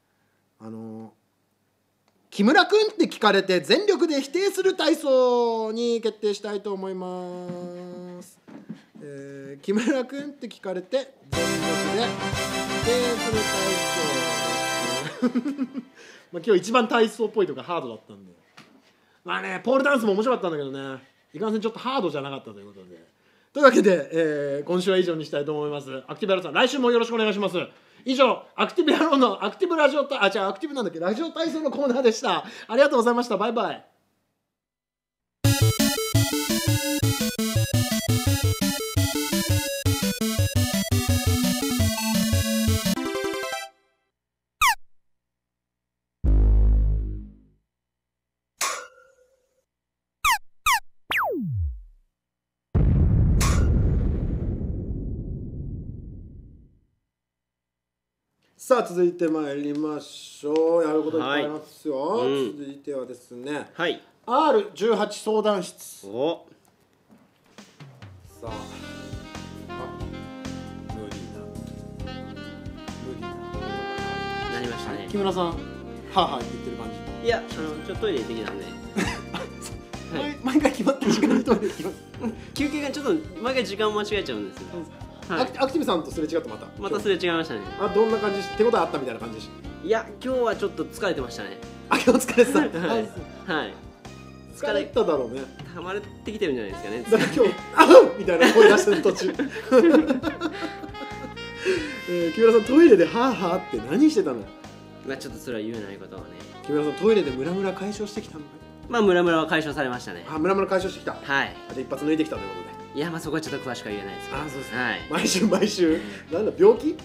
A: 木村くんって聞かれて全力で否定する体操に決定したいと思います。木村くんって聞かれて全力で否定する体操まあ今日一番体操っぽいとかハードだったんで、まあねポールダンスも面白かったんだけどね、いかんせんちょっとハードじゃなかったということで、というわけで、今週は以上にしたいと思います。アクティブ野郎さん、来週もよろしくお願いします。以上、アクティブ野郎のアクティブラジオアクティブなんだっけ、ラジオ体操のコーナーでした。ありがとうございました。バイバイ。さあ続いて参りましょう。やることいっぱいありますよ、はい、続いてはですね、はい、R18 相談室。おさあ無理
B: なりましたね。
A: 木村さんはあはあ言ってる感じ。
B: いやちょっとトイレ行ってきたんで
A: 毎回決まってる時間にトイレ行きます
B: 休憩がちょっと毎回時間を間違えちゃうんですよ。
A: はい、アクティブさんとすれ違ってまた
B: すれ違いましたね。
A: どんな感じ手応えあったみたいな感じでした？
B: いや今日はちょっと疲れてましたね。
A: 今日疲れてたはい疲れただろうね。
B: 溜まってきてるんじゃないですかね。
A: だから今日みたいな声出してる途中木村さんトイレではあはあって何してたの？
B: まあちょっとそれは言えないことはね。
A: 木村さんトイレでムラムラ解消してきたのか？
B: まあムラムラは解消されましたね。
A: ムラムラ解消してきた。
B: はい。
A: 一発抜いてきたということで。
B: いやまあそこはちょっと詳しくは言えないですけど。
A: そうですね。
B: はい。
A: 毎週なんだ病気？こ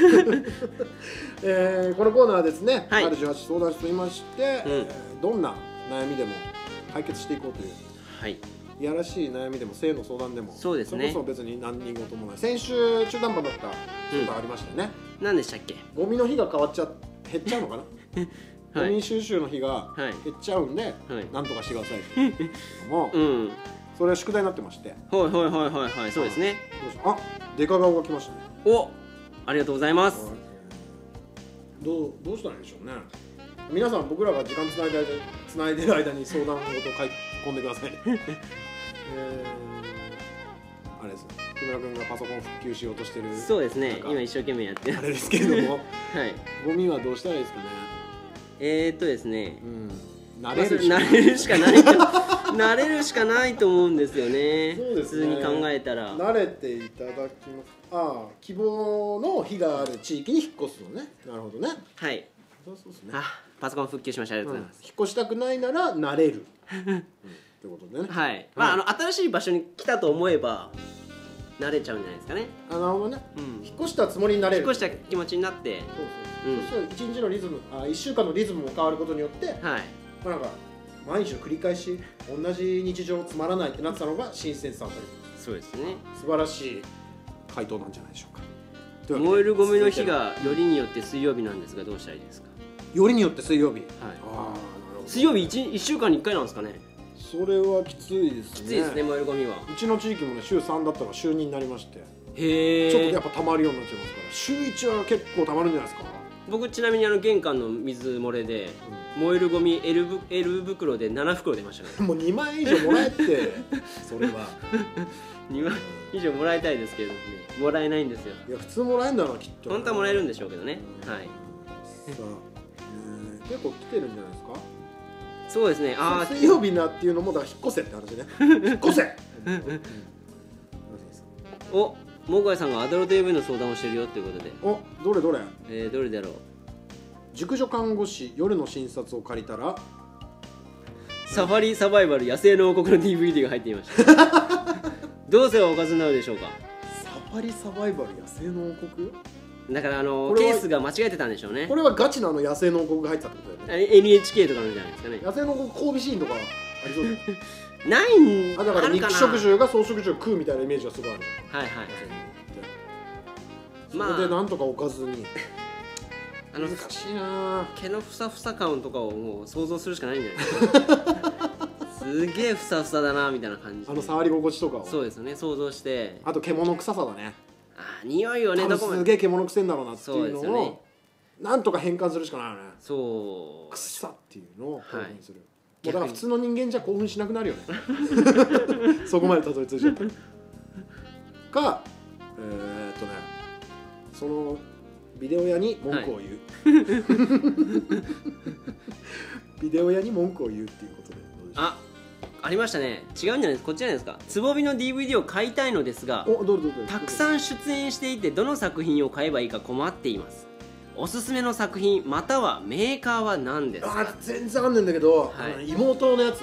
A: のコーナーはですね、
B: はい、
A: R18 相談室と言いまして、どんな悩みでも解決していこうという。はい。いやらしい悩みでも性の相談でも、
B: そうですね。
A: それこそ別に何人事もない。先週中途半端だったことがありましたよね。
B: 何でしたっけ？
A: ゴミの日が減っちゃうのかな？ゴミ収集の日が減っちゃうんで、なんとかしてくださいっていうのも、それは宿題になってまして。
B: はいそうですね。
A: デカ顔が来ましたね。
B: お、ありがとうございます。
A: どうしたらいいでしょうね。皆さん僕らが時間つないでる間に相談事を書き込んでくださいね。あれですよ。木村君がパソコン復旧しようとしてる。
B: そうですね。今一生懸命やってる。
A: あれですけれども、はい。ゴミはどうしたらいいですかね。
B: ですね。
A: 慣れる
B: しかないと思うんですよね。普通に考えたら
A: 慣れていただきます。希望の日がある地域に引っ越すのね。なるほどね。
B: はい。
A: そうですね。
B: パソコン復旧しました。ありがとうございます。
A: 引っ越したくないなら慣れるってことでね。
B: はい。まあ新しい場所に来たと思えば慣れちゃうんじゃないですかね。
A: なるほどね。引っ越したつもりになれる。
B: 引っ越した気持ちになって。
A: そしたら一日のリズム、1週間のリズムも変わることによって、なんか毎日の繰り返し同じ日常つまらないってなってたのが新鮮さだったり。
B: そうですね。
A: 素晴らしい回答なんじゃないでしょうか。
B: 燃えるゴミの日がよりによって水曜日なんですがどうしたらいいですか？
A: よりによって水曜日。
B: 水曜日1週間に1回なんですかね。
A: それはきついですね。
B: きついですね、燃えるゴミは。
A: うちの地域もね週3だったら週2になりまして、
B: へえ。
A: ちょっとやっぱ溜まるようになっちゃいますから、週1は結構溜まるんじゃないですか。
B: 僕ちなみに玄関の水漏れで、燃えるゴミ L 袋で7袋出ましたね。
A: もう2万円以上もらえってそれは
B: 2万以上もらいたいですけどね、もらえないんですよ。
A: いや普通もらえるんだなきっと。
B: 本当はもらえるんでしょうけどね。はい。
A: さあ、結構来てるんじゃないですか。
B: そうですね。
A: 水曜日なっていうのもだから引っ越せって話ね。引っ越せ。
B: お、モガイさんがアダルト AV の相談をしてるよっていうことで。
A: どれどれ。
B: どれだろう。
A: 熟女看護師夜の診察を借りたら
B: サファリサバイバル野生の王国の DVD が入っていましたどうせはおかずになるでしょうか。
A: サファリサバイバル野生の王国
B: だからケースが間違えてたんでしょうね。
A: これはガチの野生の王国が入ってたってことだよね。
B: NHK とかのじゃないですかね。
A: 野生の王国交尾シーンとかありそうだよ
B: ないん
A: だから肉食獣が草食獣を食うみたいなイメージがすごいある。
B: はいはい。
A: それでなんとかおかずに難しいな。
B: 毛のふさふさ感とかをもう想像するしかないんじゃないですかすげえふさふさだなみたいな感じ。
A: 触り心地とかを。
B: そうですね、想像して。
A: あと獣臭さだね。
B: 匂いをね、
A: どこすげえ獣臭いんだろうなっていうのを、
B: ね、
A: なんとか変換するしかないよね。
B: そう
A: 臭っていうのを興奮する、だから普通の人間じゃ興奮しなくなるよねそこまでたどり着いちゃったかそのビデオ屋に文句を言う、ビデオ屋に文句を言うっていうことでどうでしょう。
B: ありましたね。違うんじゃないですか。こっちじゃないですか。つぼみの DVD を買いたいのですが、
A: お、どれ
B: たくさん出演していてどの作品を買えばいいか困っています。おすすめの作品またはメーカーは何ですか？
A: 全然あんねんだけど、
B: はい、
A: 妹のやつ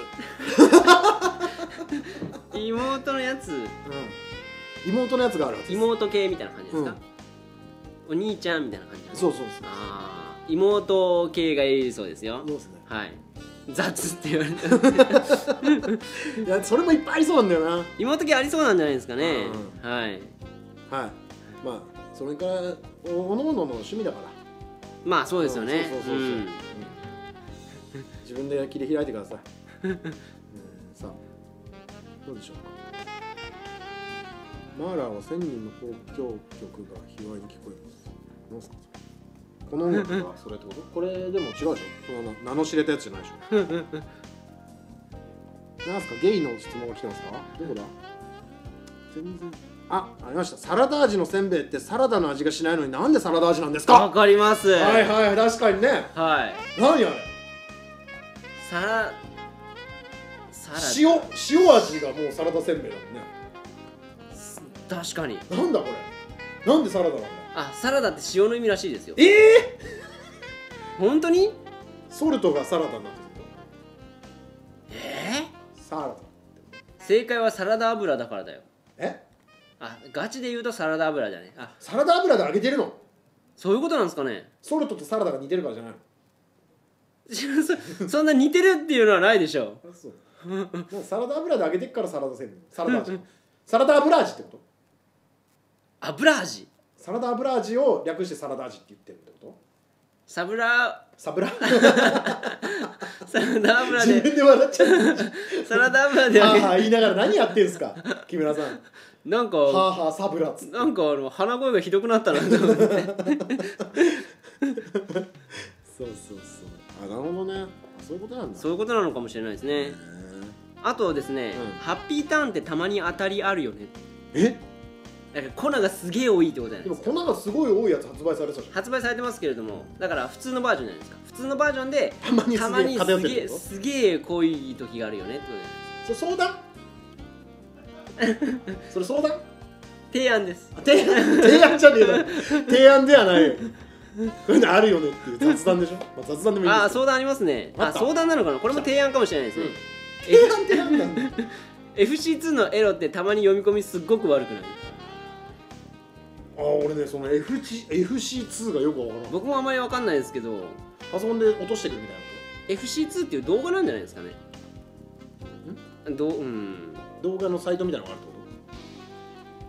B: 妹のやつ、
A: 妹のやつがあるはずです。
B: 妹系みたいな感じですか？お兄ちゃんみたいな感じですか？
A: そうそうそう。
B: 妹系がいいそうですよ。
A: そうですね。
B: はい。雑って言われて
A: いや、それもいっぱいありそうなんだよな。
B: 妹系ありそうなんじゃないですかね。はい。
A: はい。まあそれからおのおのの趣味だから。
B: まあそうですよね。
A: 自分で切り開いてください。さあどうでしょうか。マーラーは1000人の交響曲が卑猥に聞こえます。何すかこの音楽はそれってこと？これでも違うでしょ。名の知れたやつじゃないでしょ。なんすか、ゲイの質問が来てますか？どこだ？全然。ありました。サラダ味のせんべいってサラダの味がしないのになんでサラダ味なんですか？
B: わかります。
A: はいはい、確かにね。
B: はい。
A: 何あれ？塩味がもうサラダせんべいだもんね。
B: 確かに。
A: なんだこれ。なんでサラダなんだ。
B: サラダって塩の意味らしいですよ。本当に？
A: ソルトがサラダになってる。サラダ。
B: 正解はサラダ油だからだよ。ガチで言うとサラダ油じゃね。
A: サラダ油で揚げてるの？
B: そういうことなんですかね。
A: ソルトとサラダが似てるからじゃないの？
B: そんな似てるっていうのはないでしょ。
A: そう。サラダ油で揚げてっからサラダせんべい。サラダ味。サラダ油味ってこと？
B: 油味。
A: サラダ油味を略してサラダ味って言ってるってこと？
B: サラダ油で
A: 自分で笑っちゃう。
B: サラダ油で
A: はあはあ言いながら何やってんすか木村さん。
B: なんか
A: はあはあサブラっつって、
B: なんか鼻声がひどくなったなと思って。
A: そうなるほどね。そういうことなんだ。
B: そういうことなのかもしれないですね。あとですね、ハッピーターンってたまに当たりあるよね。だから粉がすげえ多いってことじゃないですか。
A: でも粉がすごい多いやつ発売されてたじゃん。
B: 発売されてますけれども、だから普通のバージョンじゃないですか。普通のバージョンで
A: たまに
B: すげえ濃い時があるよねってこと
A: です。それ相談？それ相談？
B: 提案です。
A: 提案じゃねえだろ。提案ではないよ。こういうのあるよねっていう雑談でしょ。雑談でもいいです。
B: 相談ありますね。相談なのかな。これも提案かもしれないですね。
A: 提案って何なんだ。
B: FC2 のエロってたまに読み込みすっごく悪くない？
A: 俺ね、その FC2 がよくわからない。
B: 僕もあまりわかんないですけど、
A: パソコンで落としてくるみたいなこ
B: と？ FC2 っていう動画なんじゃないですかね。
A: 動画のサイトみたいなのがあるってこと？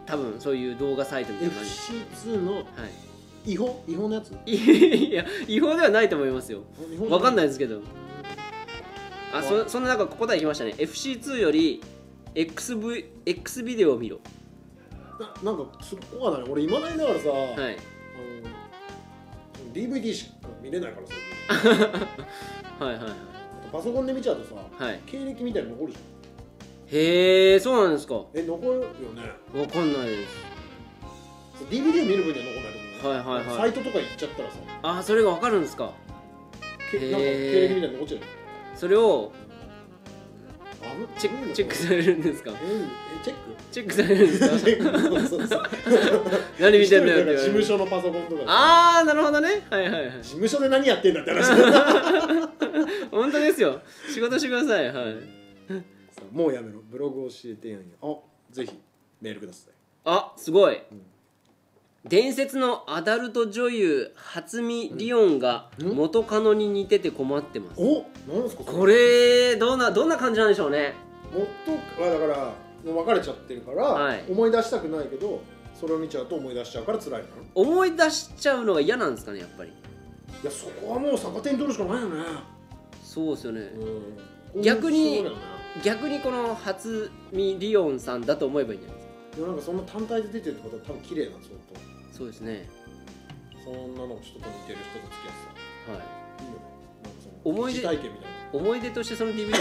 B: 多分そういう動画サイトみたいな感じ。
A: FC2 の違法のやつ？
B: いや、違法ではないと思いますよ。わかんないですけど。そんな中答え来ましたね。 FC2 より X ビデオを見ろ。
A: なんかすごいだね。俺今だにだからさ、DVD しか見れないからさ。
B: はいはい。
A: パソコンで見ちゃうとさ、経歴みたいに残るじゃん。
B: へえ、そうなんですか。
A: 残るよね。
B: わかんないです。
A: DVD を見る分には残んないと思う。
B: はい。
A: サイトとか行っちゃったらさ。
B: それがわかるんですか。
A: なんか経歴みたいに残っちゃう。
B: それをチェックされるんですか？チェックされるんですか？何見てんだよって。
A: 事務所のパソコンとか。
B: なるほどね。はい。
A: 事務所で何やってんだって話。
B: 本当ですよ。仕事してください。
A: もうやめろ。ブログ教えてやんや。ぜひメールください。
B: すごい。伝説のアダルト女優初見リオンが元カノに似てて困ってます。
A: なんですか
B: これどんな感じなんでしょうね。
A: だからもう別れちゃってるから、思い出したくないけどそれを見ちゃうと思い出しちゃうから辛いの。
B: 思い出しちゃうのが嫌なんですかね、やっぱり。
A: いや、そこはもう逆手に取るしかないよね。
B: そうですよね。逆にこの初見リオンさんだと思えばいいんじゃないですか。
A: なんかそんな単体で出てるってことは多分綺麗なんですよ。
B: そうですね。
A: そんなの人と似てる人と付き合ってさ。いいよね。
B: 思い出
A: 体験みたいな。
B: 思い出としてその DVD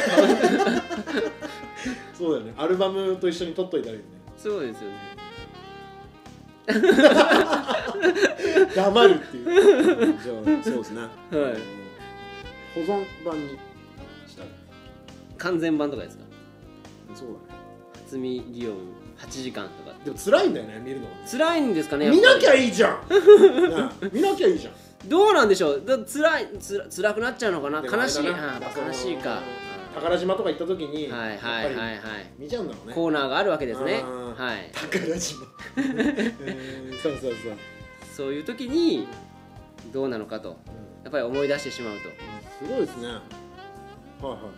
A: そうだよね。アルバムと一緒に撮っといたらいいよね。
B: そうですよね。
A: 黙るっていうじゃあそうですね、保存版にしたい。
B: 完全版とかですか？
A: そうだね。
B: 初見リオン8時間とか。
A: でも辛いんだよね、見るのが。
B: 辛いんですかね。
A: 見なきゃいいじゃんなあ見なきゃいいじゃん。
B: どうなんでしょう。辛くなっちゃうのかな。
A: でも
B: 悲しい。
A: あれだな
B: 悲しいか。
A: 宝島とか行った時に
B: はいはいはいはい。
A: 見ちゃうんだろうね。
B: コーナーがあるわけですね。
A: あー
B: はい。
A: 宝島そうそうそう。
B: そういう時にどうなのかとやっぱり思い出してしまうと。
A: すごいですね。はいはい。何だ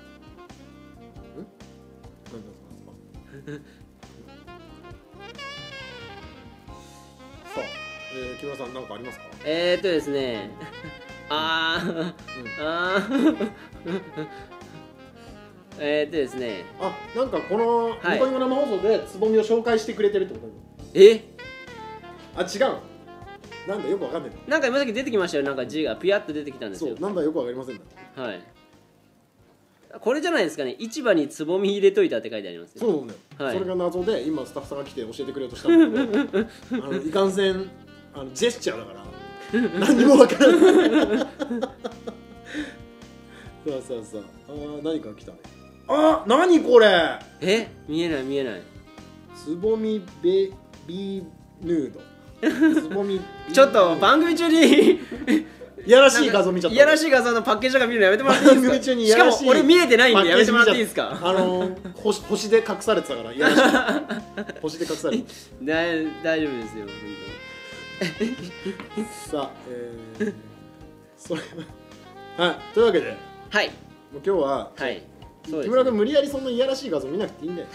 A: ったんですか。さあ、木村さん何かありますか。
B: ですねですね
A: あ、なんかこのニコニコ生放送でつぼみを紹介してくれてるってこと。あ、違う。なんだよくわかんない。
B: なんか今さっき出てきましたよ。なんか字がピヤッと出てきたんですよ。
A: そう、なんだよくわかりませんだ。
B: はい。これじゃないですかね。市場につぼみ入れといたって書いてありますよ。
A: そうね、
B: はい、
A: それが謎で今スタッフさんが来て教えてくれようとしたんだけどいかんせんジェスチャーだから何にもわからないそうそう。何か来たね。何これ。
B: 見えない見えない。
A: つぼみベビーヌード。つぼみ
B: ちょっと番組中に
A: いやらしい画像見ちゃった。
B: いやらしい画像のパッケージとか見るのやめてもらっていいですか。番組中にいやらしい。しかも俺見えてないんでやめてもらっていいですか。
A: 星で隠されてたからいやらしい。星で隠されて
B: 大丈夫ですよ。
A: さあ、それはいというわけで、
B: はい、
A: もう今日は、
B: はい、
A: 木村君無理やりそんないやらしい画像見なくていいんだよ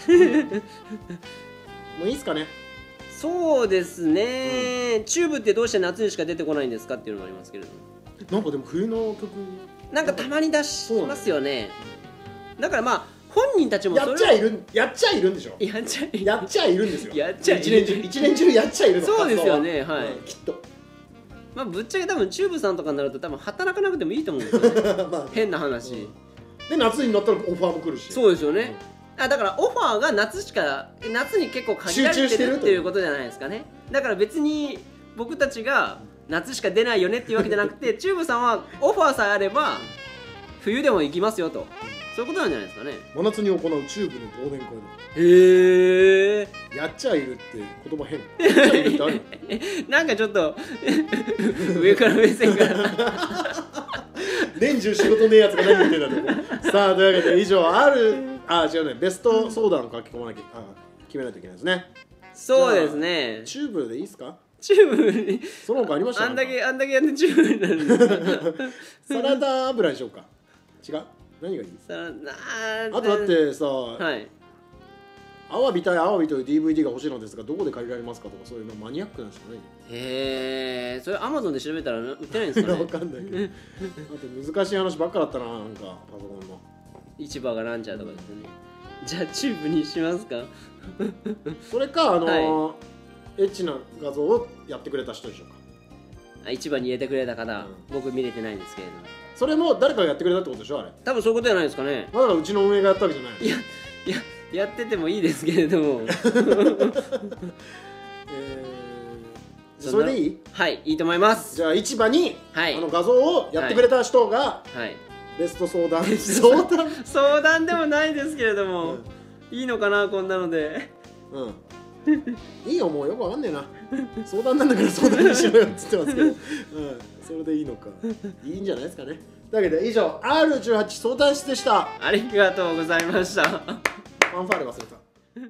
A: もういいっすかね。
B: そうですね、チューブってどうして夏にしか出てこないんですかっていうのもありますけれども、
A: なんかでも冬の曲
B: なんかたまに出しますよね。だからまあ本人たちも
A: やっちゃいるんでしょ。
B: やっちゃいるん
A: ですよ。
B: やっちゃいる
A: 一年中やっちゃいるの。
B: そうですよね。はい、
A: きっと
B: まあぶっちゃけ多分チューブさんとかになると多分働かなくてもいいと思うんですよねまあ変な話、
A: で夏になったらオファーも来るし。
B: そうですよね、だからオファーが夏に結構限られてるっていうことじゃないですかね。だから別に僕たちが夏しか出ないよねっていうわけじゃなくてチューブさんはオファーさえあれば冬でも行きますよと、そういうことなんじゃないですかね。
A: 真夏に行うチューブの忘年会の。やっちゃいるって言葉変。やっちゃいるってある
B: なんかちょっと上から目線から
A: 年中仕事ねえやつが何言ってんだと。さあというわけで以上違うね、ベスト相談を書き込まなきゃ決めないといけないですね。
B: そうですね。
A: チューブでいいですか。
B: チューブに
A: その他ありました。
B: あんだけやってチューブになるんですか
A: サラダ油にしようか。違う、何がいい。あとだってさ、アワビ対アワビという DVD が欲しいのですがどこで借りられますかとか、そういうのマニアックなんしかない。
B: それ Amazon で調べたら売ってないんですかね。
A: 分かんないけどだって難しい話ばっかだったな、なんかパソコンの
B: 市場がランチャーとかですね。じゃあチューブにしますか
A: それかエッチな画像をやってくれた人でしょうか。
B: 市場に入れてくれた方、僕見れてないんですけれども、
A: それも誰かがやってくれたってことでしょ。あれ
B: 多分そういうことじゃないですかね。
A: まだうちの運営がやったわけじゃない。
B: いややっててもいいですけれども
A: それでいい？
B: はい、いいと思います。
A: じゃあ市場に画像をやってくれた人がベスト相談
B: 相談でもないですけれども、いいのかなこんなので。
A: いいよ、もうよくわかんねえな。相談なんだから相談にしろよって言ってますけど、それでいいのか。いいんじゃないですかね。というわけで以上 R18 相談室でした。
B: ありがとうございました。
A: ファンファーレ忘れた。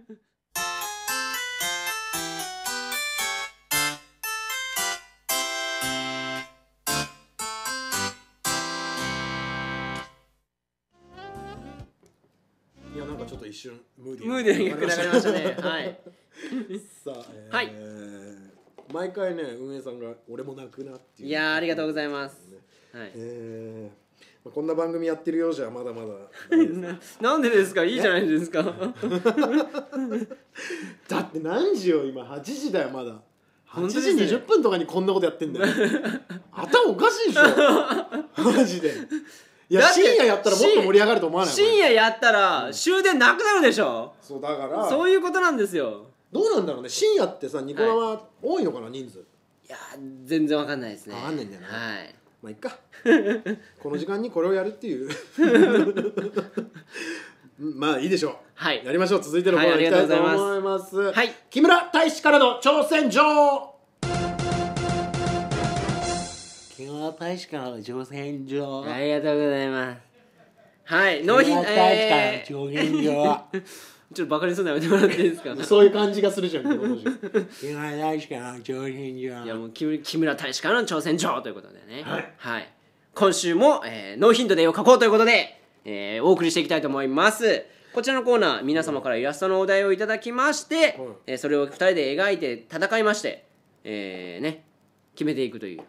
A: いや、なんかちょっと一瞬ムーディー
B: が流れましたね。はい。
A: さあ、毎回ね、運営さんが俺も泣くなっていう。
B: いや、ありがとうございます。はい。
A: こんな番組やってるようじゃまだまだ
B: なんでですか。いいじゃないですか。
A: だって何時よ、今8時だよ。まだ8時20分とかにこんなことやってんだよ。頭おかしいでしょマジで。いや、深夜やったらもっと盛り上がると思わない。
B: 深夜やったら終電なくなるでしょ。
A: そうだから
B: そういうことなんですよ。
A: どうなんだろうね。深夜ってさ、ニコ生多いのかな、人数。
B: いや全然わかんないですね。
A: わかんないんだよな。
B: はい。
A: まあいっかこの時間にこれをやるっていうまあいいでしょう。
B: はい、
A: やりましょう。続いてのコーナー行きたいと思います。
B: はい、
A: 木村大使からの挑戦状。
D: 木村大使からの挑戦状。
B: ありがとうございます。はい、納品
D: 木村大使からの挑戦状。
B: ちょっとバカにするのやめてもらっていいですか。
A: そういう感じがするじゃん。木
D: 村大使からの挑戦状。
B: いやもう木村大使からの挑戦状ということでね。はい。今週も、ノーヒントで絵を描こうということで、お送りしていきたいと思います。こちらのコーナー、皆様からイラストのお題をいただきまして、それを2人で描いて戦いまして、ね、決めていくという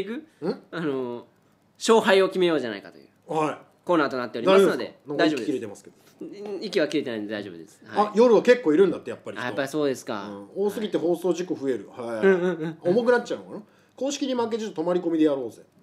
B: 勝敗を決めようじゃないかというコーナーとなっておりますので、大丈夫です。息は切れてないので大丈夫です。
A: あ、夜は結構いるんだってやっぱり。
B: やっぱりそうですか。
A: 多すぎて放送事故増える。重くなっちゃうのかな。公式に負けじゃ泊まり込みでやろうぜ。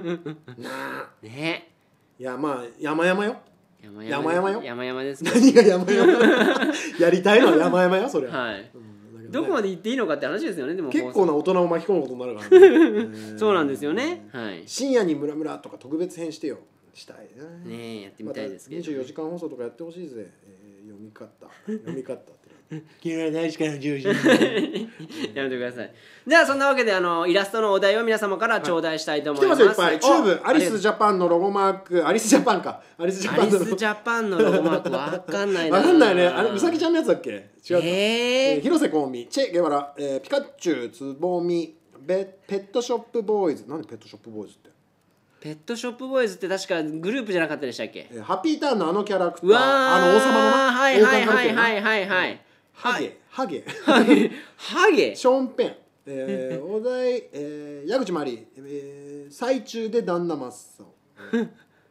B: ね。
A: いやまあ山々よ。山々よ。
B: 山々です。
A: 何が山々やりたいのは山々よそれ。
B: はい。どこまで行っていいのかって話ですよね。でも
A: 結構な大人を巻き込むことになるから
B: そうなんですよね。はい。
A: 深夜にムラムラとか特別編してよ。したい
B: ね。やってみたいですけど。
A: 24時間放送とかやってほしいぜ。読み方って
D: 木村大使からの挑戦
B: やめてください。じゃあそんなわけでイラストのお題を皆様から頂戴したいと思います。
A: 来てますよいっぱい。チューブアリスジャパンのロゴマーク。アリスジャパンのロゴマークわかんないな。わかんないね。あれうさぎちゃんのやつだっけ。違う。広瀬香美、チェゲバラ、ピカチュウ、つぼみ、ペットショップボーイズ。なんでペットショップボーイズって。
B: ペットショップボーイズって確かグループじゃなかったでしたっけ。
A: ハッピーターンのキャラクター。
B: 王様
A: のな。
B: はいはいはいはいはい。
A: ハゲショーンペン、お題、矢口まり、最中で旦那マッサオ、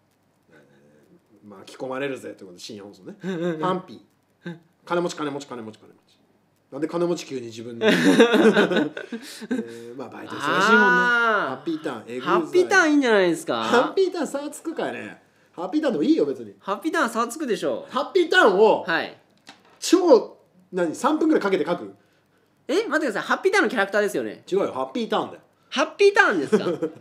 A: 巻き込まれるぜということで深夜放送ね。パンピー、金持ちなんで金持ち急に自分でまあバイト忙しいもんね。ハッピーターン、エグザイル。
B: ハッピーターンいいんじゃないですか。
A: ハッピーターン差つくかね。ハッピーターンでもいいよ別に。
B: ハッピーターン差つくでしょ。
A: ハッピーターンを超3分ぐらいかけて書く。
B: 待ってください。ハッピーターンのキャラクターですよね。
A: 違うよ、ハッピーターンだよ。
B: ハッピーターンですか。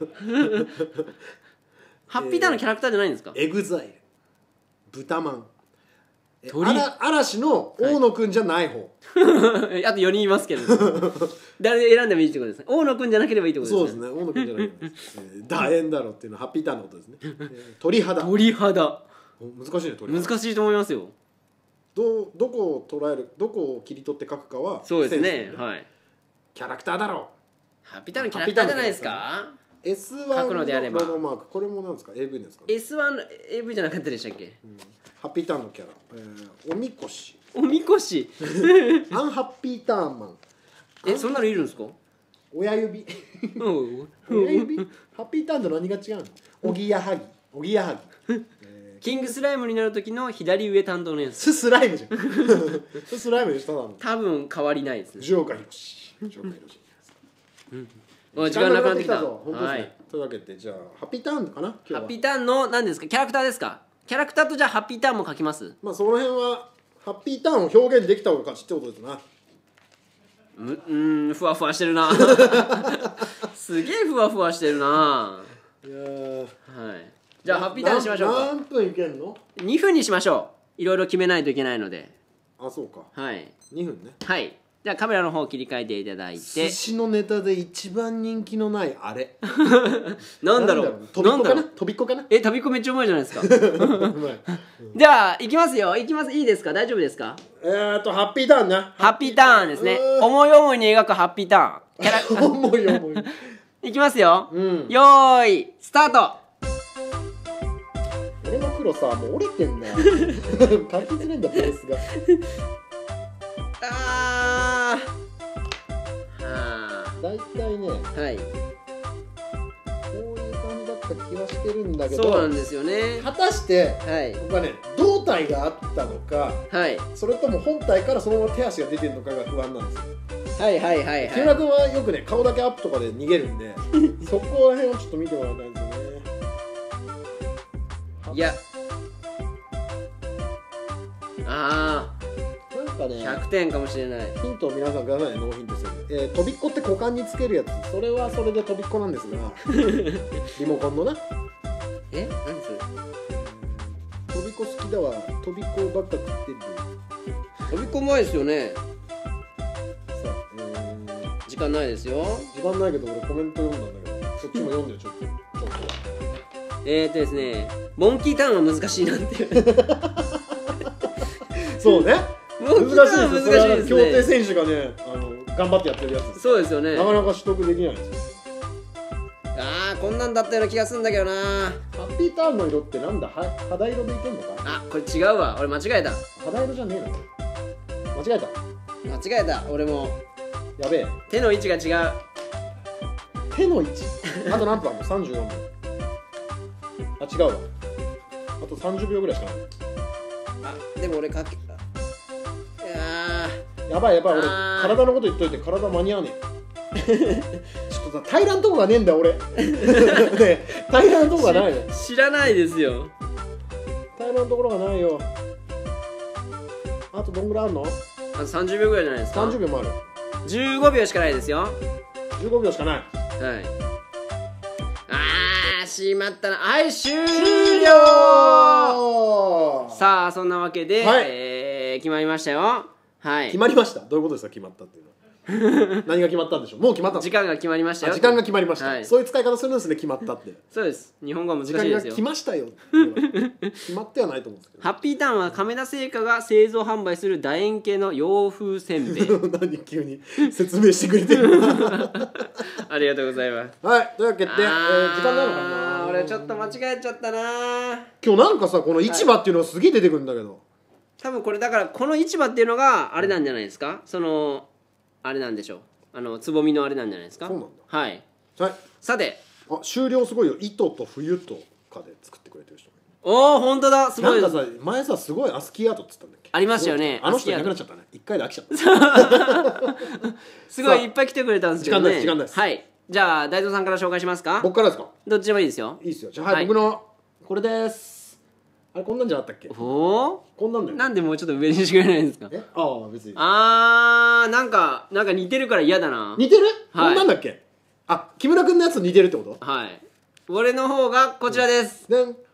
B: ハッピーターンのキャラクターじゃないんですか。
A: エグザイル、豚マン、嵐の大野くんじゃない方。
B: あと4人いますけど誰選んでもいいってことですね。大野くんじゃなければいいってことですね。
A: そうですね、大野くんじゃない楕円だろっていうのはハッピーターンのことですね。鳥肌。難しいね。
B: 難しいと思いますよ。
A: どこを捉える、どこを切り取って書くかは
B: そうですね。はい。
A: キャラクターだろう。
B: ハッピーターンのキャラクターじゃないですか。
A: S1 のロゴマーク、これもなんですか。 AV ですか。
B: S1 AV じゃなかったでしたっけ。
A: ハッピーターンのキャラ、おみこし
B: アン
A: ハッピーターンマン。
B: そんなのいるんですか。
A: 親指親指。ハッピーターンと何が違うの。おぎやはぎ
B: キングスライムになる時の左上担当のやつ。
A: スライムじゃんスライムでしたなの。
B: 多分変わりないですね。
A: 藤岡弘
B: 時間なくなってきた。
A: はい。というわけでじゃあハッピーターンかな。ハ
B: ッピーターンの何ですか。キャラクターですか。キャラクターとじゃあハッピーターンも書きます。
A: まあその辺はハッピーターンを表現できた方が勝ちってことですな。
B: ふわふわしてるなすげえふわふわしてるな。
A: いやはい。
B: じゃあハッピーターンにしましょうか。
A: 何分いけんの。
B: 2分にしましょう。いろいろ決めないといけないので。
A: あ、そうか。
B: はい。
A: 2分ね。
B: はい。じゃあカメラの方切り替えていただいて。
A: 寿司のネタで一番人気のないあれ
B: なんだろう。
A: とびっこかな。とびっこかな。
B: とびっこめっちゃうまいじゃないですかじゃあいきますよ。いきます。いいですか。大丈夫ですか。
A: ハッピーターンな。
B: ハッピーターンですね。思い思いに描くハッピーターン。
A: 思い思い
B: いきますよ。よーいスタート。
A: 俺の黒さもう折れてんだよ書きづれんだベースがだいたいね、
B: はい、
A: こういう感じだった気はしてるんだけど。
B: そうなんですよね。
A: 果たして、
B: はい、
A: 僕はね胴体があったのか、
B: はい、
A: それとも本体からそのまま手足が出てるのかが不安なんですよ。
B: はいはいはいはい。
A: 木村君はよくね顔だけアップとかで逃げるんでそこら辺をちょっと見てもらいたいんですよね。
B: いや
A: なんかね
B: 100点かもしれない。
A: ヒントを皆さんくださいね。ノーヒントするんで飛びっこって股間につけるやつ、それはそれで飛びっこなんですがリモコンのな
B: 何それ。
A: 飛びっこ好きだわ。飛びっこばっか食ってる。
B: 飛びっこうまいですよね。
A: さあ、
B: 時間ないですよ。
A: 時間ないけど俺コメント読んだんだけど、そっちも読んでよちょっと。
B: ですね、モンキーターンは難しいなって
A: そうね。
B: モンキーターンは難しいですね。
A: 競艇選手がね、頑張ってやってるやつです。
B: そうですよね。
A: なかなか取得できないんですよ。
B: こんなんだったような気がするんだけどな。
A: ハッピーターンの色ってなんだ、肌色でいけんのか。
B: これ違うわ、俺間違えた。
A: 肌色じゃねえな。間違えた。
B: 間違えた、俺も。
A: やべえ。
B: 手の位置が違う。
A: 手の位置。あと何分あるの？34分。違うわ。あと30秒ぐらいしかない。
B: でも俺かけ
A: やばい俺体のこと言っといて体間に合わねえちょっとさ平らんとこがねえんだよ俺ね平らんとこがないの。
B: 知らないですよ。
A: 平らんところがないよ。あとどんぐらいあるの？
B: あと30秒ぐらいじゃないですか。
A: 30秒もある。
B: 15秒しかないですよ。
A: 15秒しかない。
B: はい。しまったな。はい、終了。さあそんなわけで、決まりましたよ。はい。
A: 決まりました。どういうことですか、決まったっていうのは。何が決まったんでしょう。もう決まった。
B: 時間が決まりましたよ。
A: 時間が決まりました。そういう使い方するんですね、決まったって。
B: そうです。日本語は難しいですよ。
A: 時間が来ましたよ。決まってはないと思うんですけど。
B: ハッピーターンは亀田製菓が製造販売する楕円形の洋風せんべい。
A: 何急に説明してくれてる
B: ありがとうございます。
A: はい、というわけで、時間ないのかな。
B: 俺ちょっと間違えちゃったな。
A: 今日なんかさ、この市場っていうのがすげえ出てくるんだけど、
B: 多分これだからこの市場っていうのがあれなんじゃないですか。そのあれなんでしょう。つぼみのあれなんじゃないですか。
A: そうなんだ。
B: はい。
A: はい。
B: さて、
A: 終了すごいよ。糸と冬とかで作ってくれてる人。
B: おお、本当だ。すごい。
A: なんかさ、前さすごいアスキーアートっつったんだっけ。
B: ありましたよね。
A: あの人いなくなっちゃったね。一回で飽きちゃった。
B: すごいいっぱい来てくれたんですけどね。
A: 時間ないです。
B: はい。じゃあ大蔵さんから紹介しますか。
A: 僕からですか。
B: どっちでもいいですよ。
A: いいですよ。じゃあ僕のこれです。あれこんなんじゃなかったっけ。
B: おお。
A: こんなんだよ。
B: なんでもうちょっと上にしてくれないんですか。
A: 別に。
B: なんか似てるから嫌だな。
A: 似てる？こんなんだっけ。木村君のやつ似てるってこと？
B: はい。俺の方がこちらです。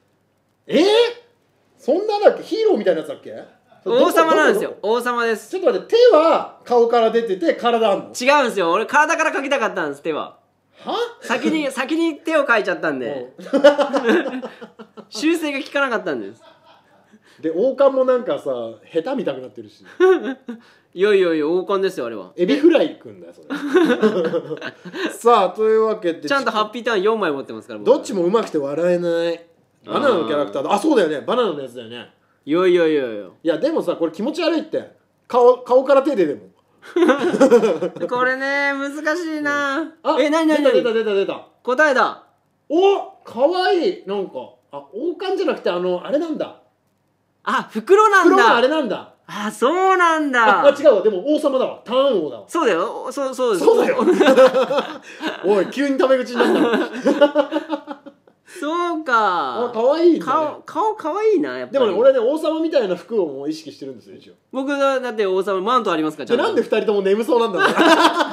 A: そんなだっけ。ヒーローみたいなやつだっけ。
B: 王様なんですよ。王様です。
A: ちょっと待って、手は顔から出てて体あんの？
B: 違うんですよ。俺体から描きたかったんです。手は先に手を描いちゃったんで修正が効かなかったんです。
A: で王冠もなんかさ下手見たくなってるし
B: いやいやいや、王冠ですよあれは。
A: エビフライくんだよそれさあというわけで
B: ちゃんとハッピーターン4枚持ってますから。
A: どっちもうまくて笑えない。バナナのキャラクターだ。そうだよね、バナナのやつだよね。
B: いやいやいやいや。
A: いやでもさ、これ気持ち悪いって。顔から手ででも
B: これね難しいな。
A: 何出た
B: 答えだ。
A: かわいい。なんか王冠じゃなくてあれなんだ。
B: 袋なんだ。
A: 袋のあれなんだ。
B: そうなんだ。
A: 違うわ。でも王様だわ。ターン王だわ。
B: そうだよ。そう
A: だよおい急にタメ口になった
B: そうか。
A: かわいいね。
B: 顔かわいいな。やっぱり
A: でもね、俺ね王様みたいな服をもう意識してるんですよ一応。
B: 僕だって王様マントありますから。
A: なんで2人とも眠そうなんだろう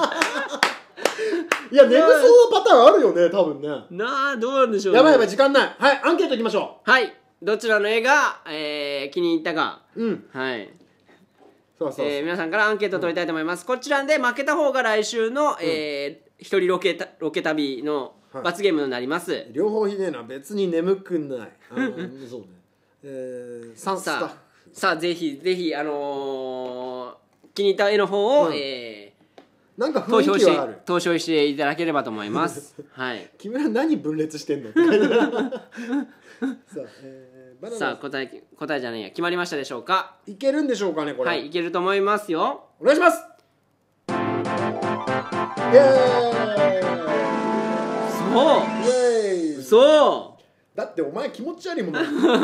A: いや眠そうなパターンあるよね多分ね。
B: どうなんでしょうね。
A: やばい時間ない。はい、アンケートいきましょ
B: う。はい、どちらの絵が気に入ったか。はい。皆さんからアンケートを取りたいと思います。こちらで負けた方が来週の一人ロケ旅の罰ゲームになります。
A: 両方ひでえな。別に眠くないそうね。
B: さあぜひぜひ気に入った絵の方を
A: なんか雰囲気はある。
B: 投票していただければと思います。はい。
A: 君ら何分裂してんの
B: さあ答えじゃないや、決まりましたでしょうか。
A: いけるんでしょうかねこれ。
B: はい、いけると思いますよ。
A: お願いします。イエーイ。
B: 嘘。
A: だってお前気持ち悪いもん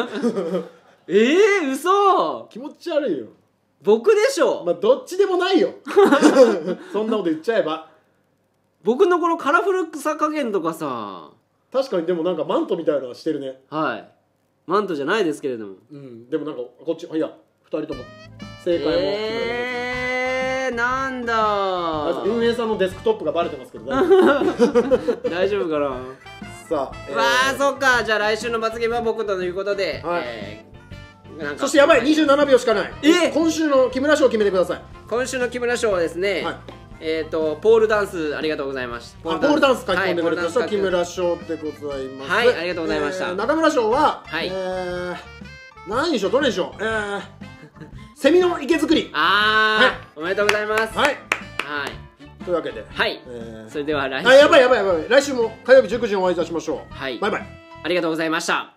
B: 嘘。
A: 気持ち悪いよ。
B: 僕でしょ。
A: どっちでもないよそんなこと言っちゃえば。
B: 僕のこのカラフルさ加減とかさ。
A: 確かに。でもなんかマントみたいなのしてるね。
B: はい、マントじゃないですけれども。
A: でもなんかこっち、いや2人とも正解も
B: なんだ
A: 運営さんのデスクトップがバレてますけど大丈夫
B: 大丈夫かな。
A: さあ、
B: わあ、そっか。じゃあ来週の罰ゲームは僕ということで、
A: はい
B: なんか
A: そしてやばい、27秒しかない。
B: え
A: 今週の木村賞を決めてください。
B: 今週の木村賞はですね、
A: はい
B: ポールダンスありがとうございました。
A: ポールダンス書き込んでくれた人は
B: はい
A: 木村賞でございます。
B: はい、ありがとうございました。
A: 中村賞は、
B: はい
A: 何にしよう、どれにしよう。セミの池作り。
B: あー、おめでとうございます。
A: はい。
B: はい。
A: というわけで、
B: はい。それでは来週。
A: やばい。来週も火曜日19時にお会いいたしましょう。
B: はい。
A: バイバイ。
B: ありがとうございました。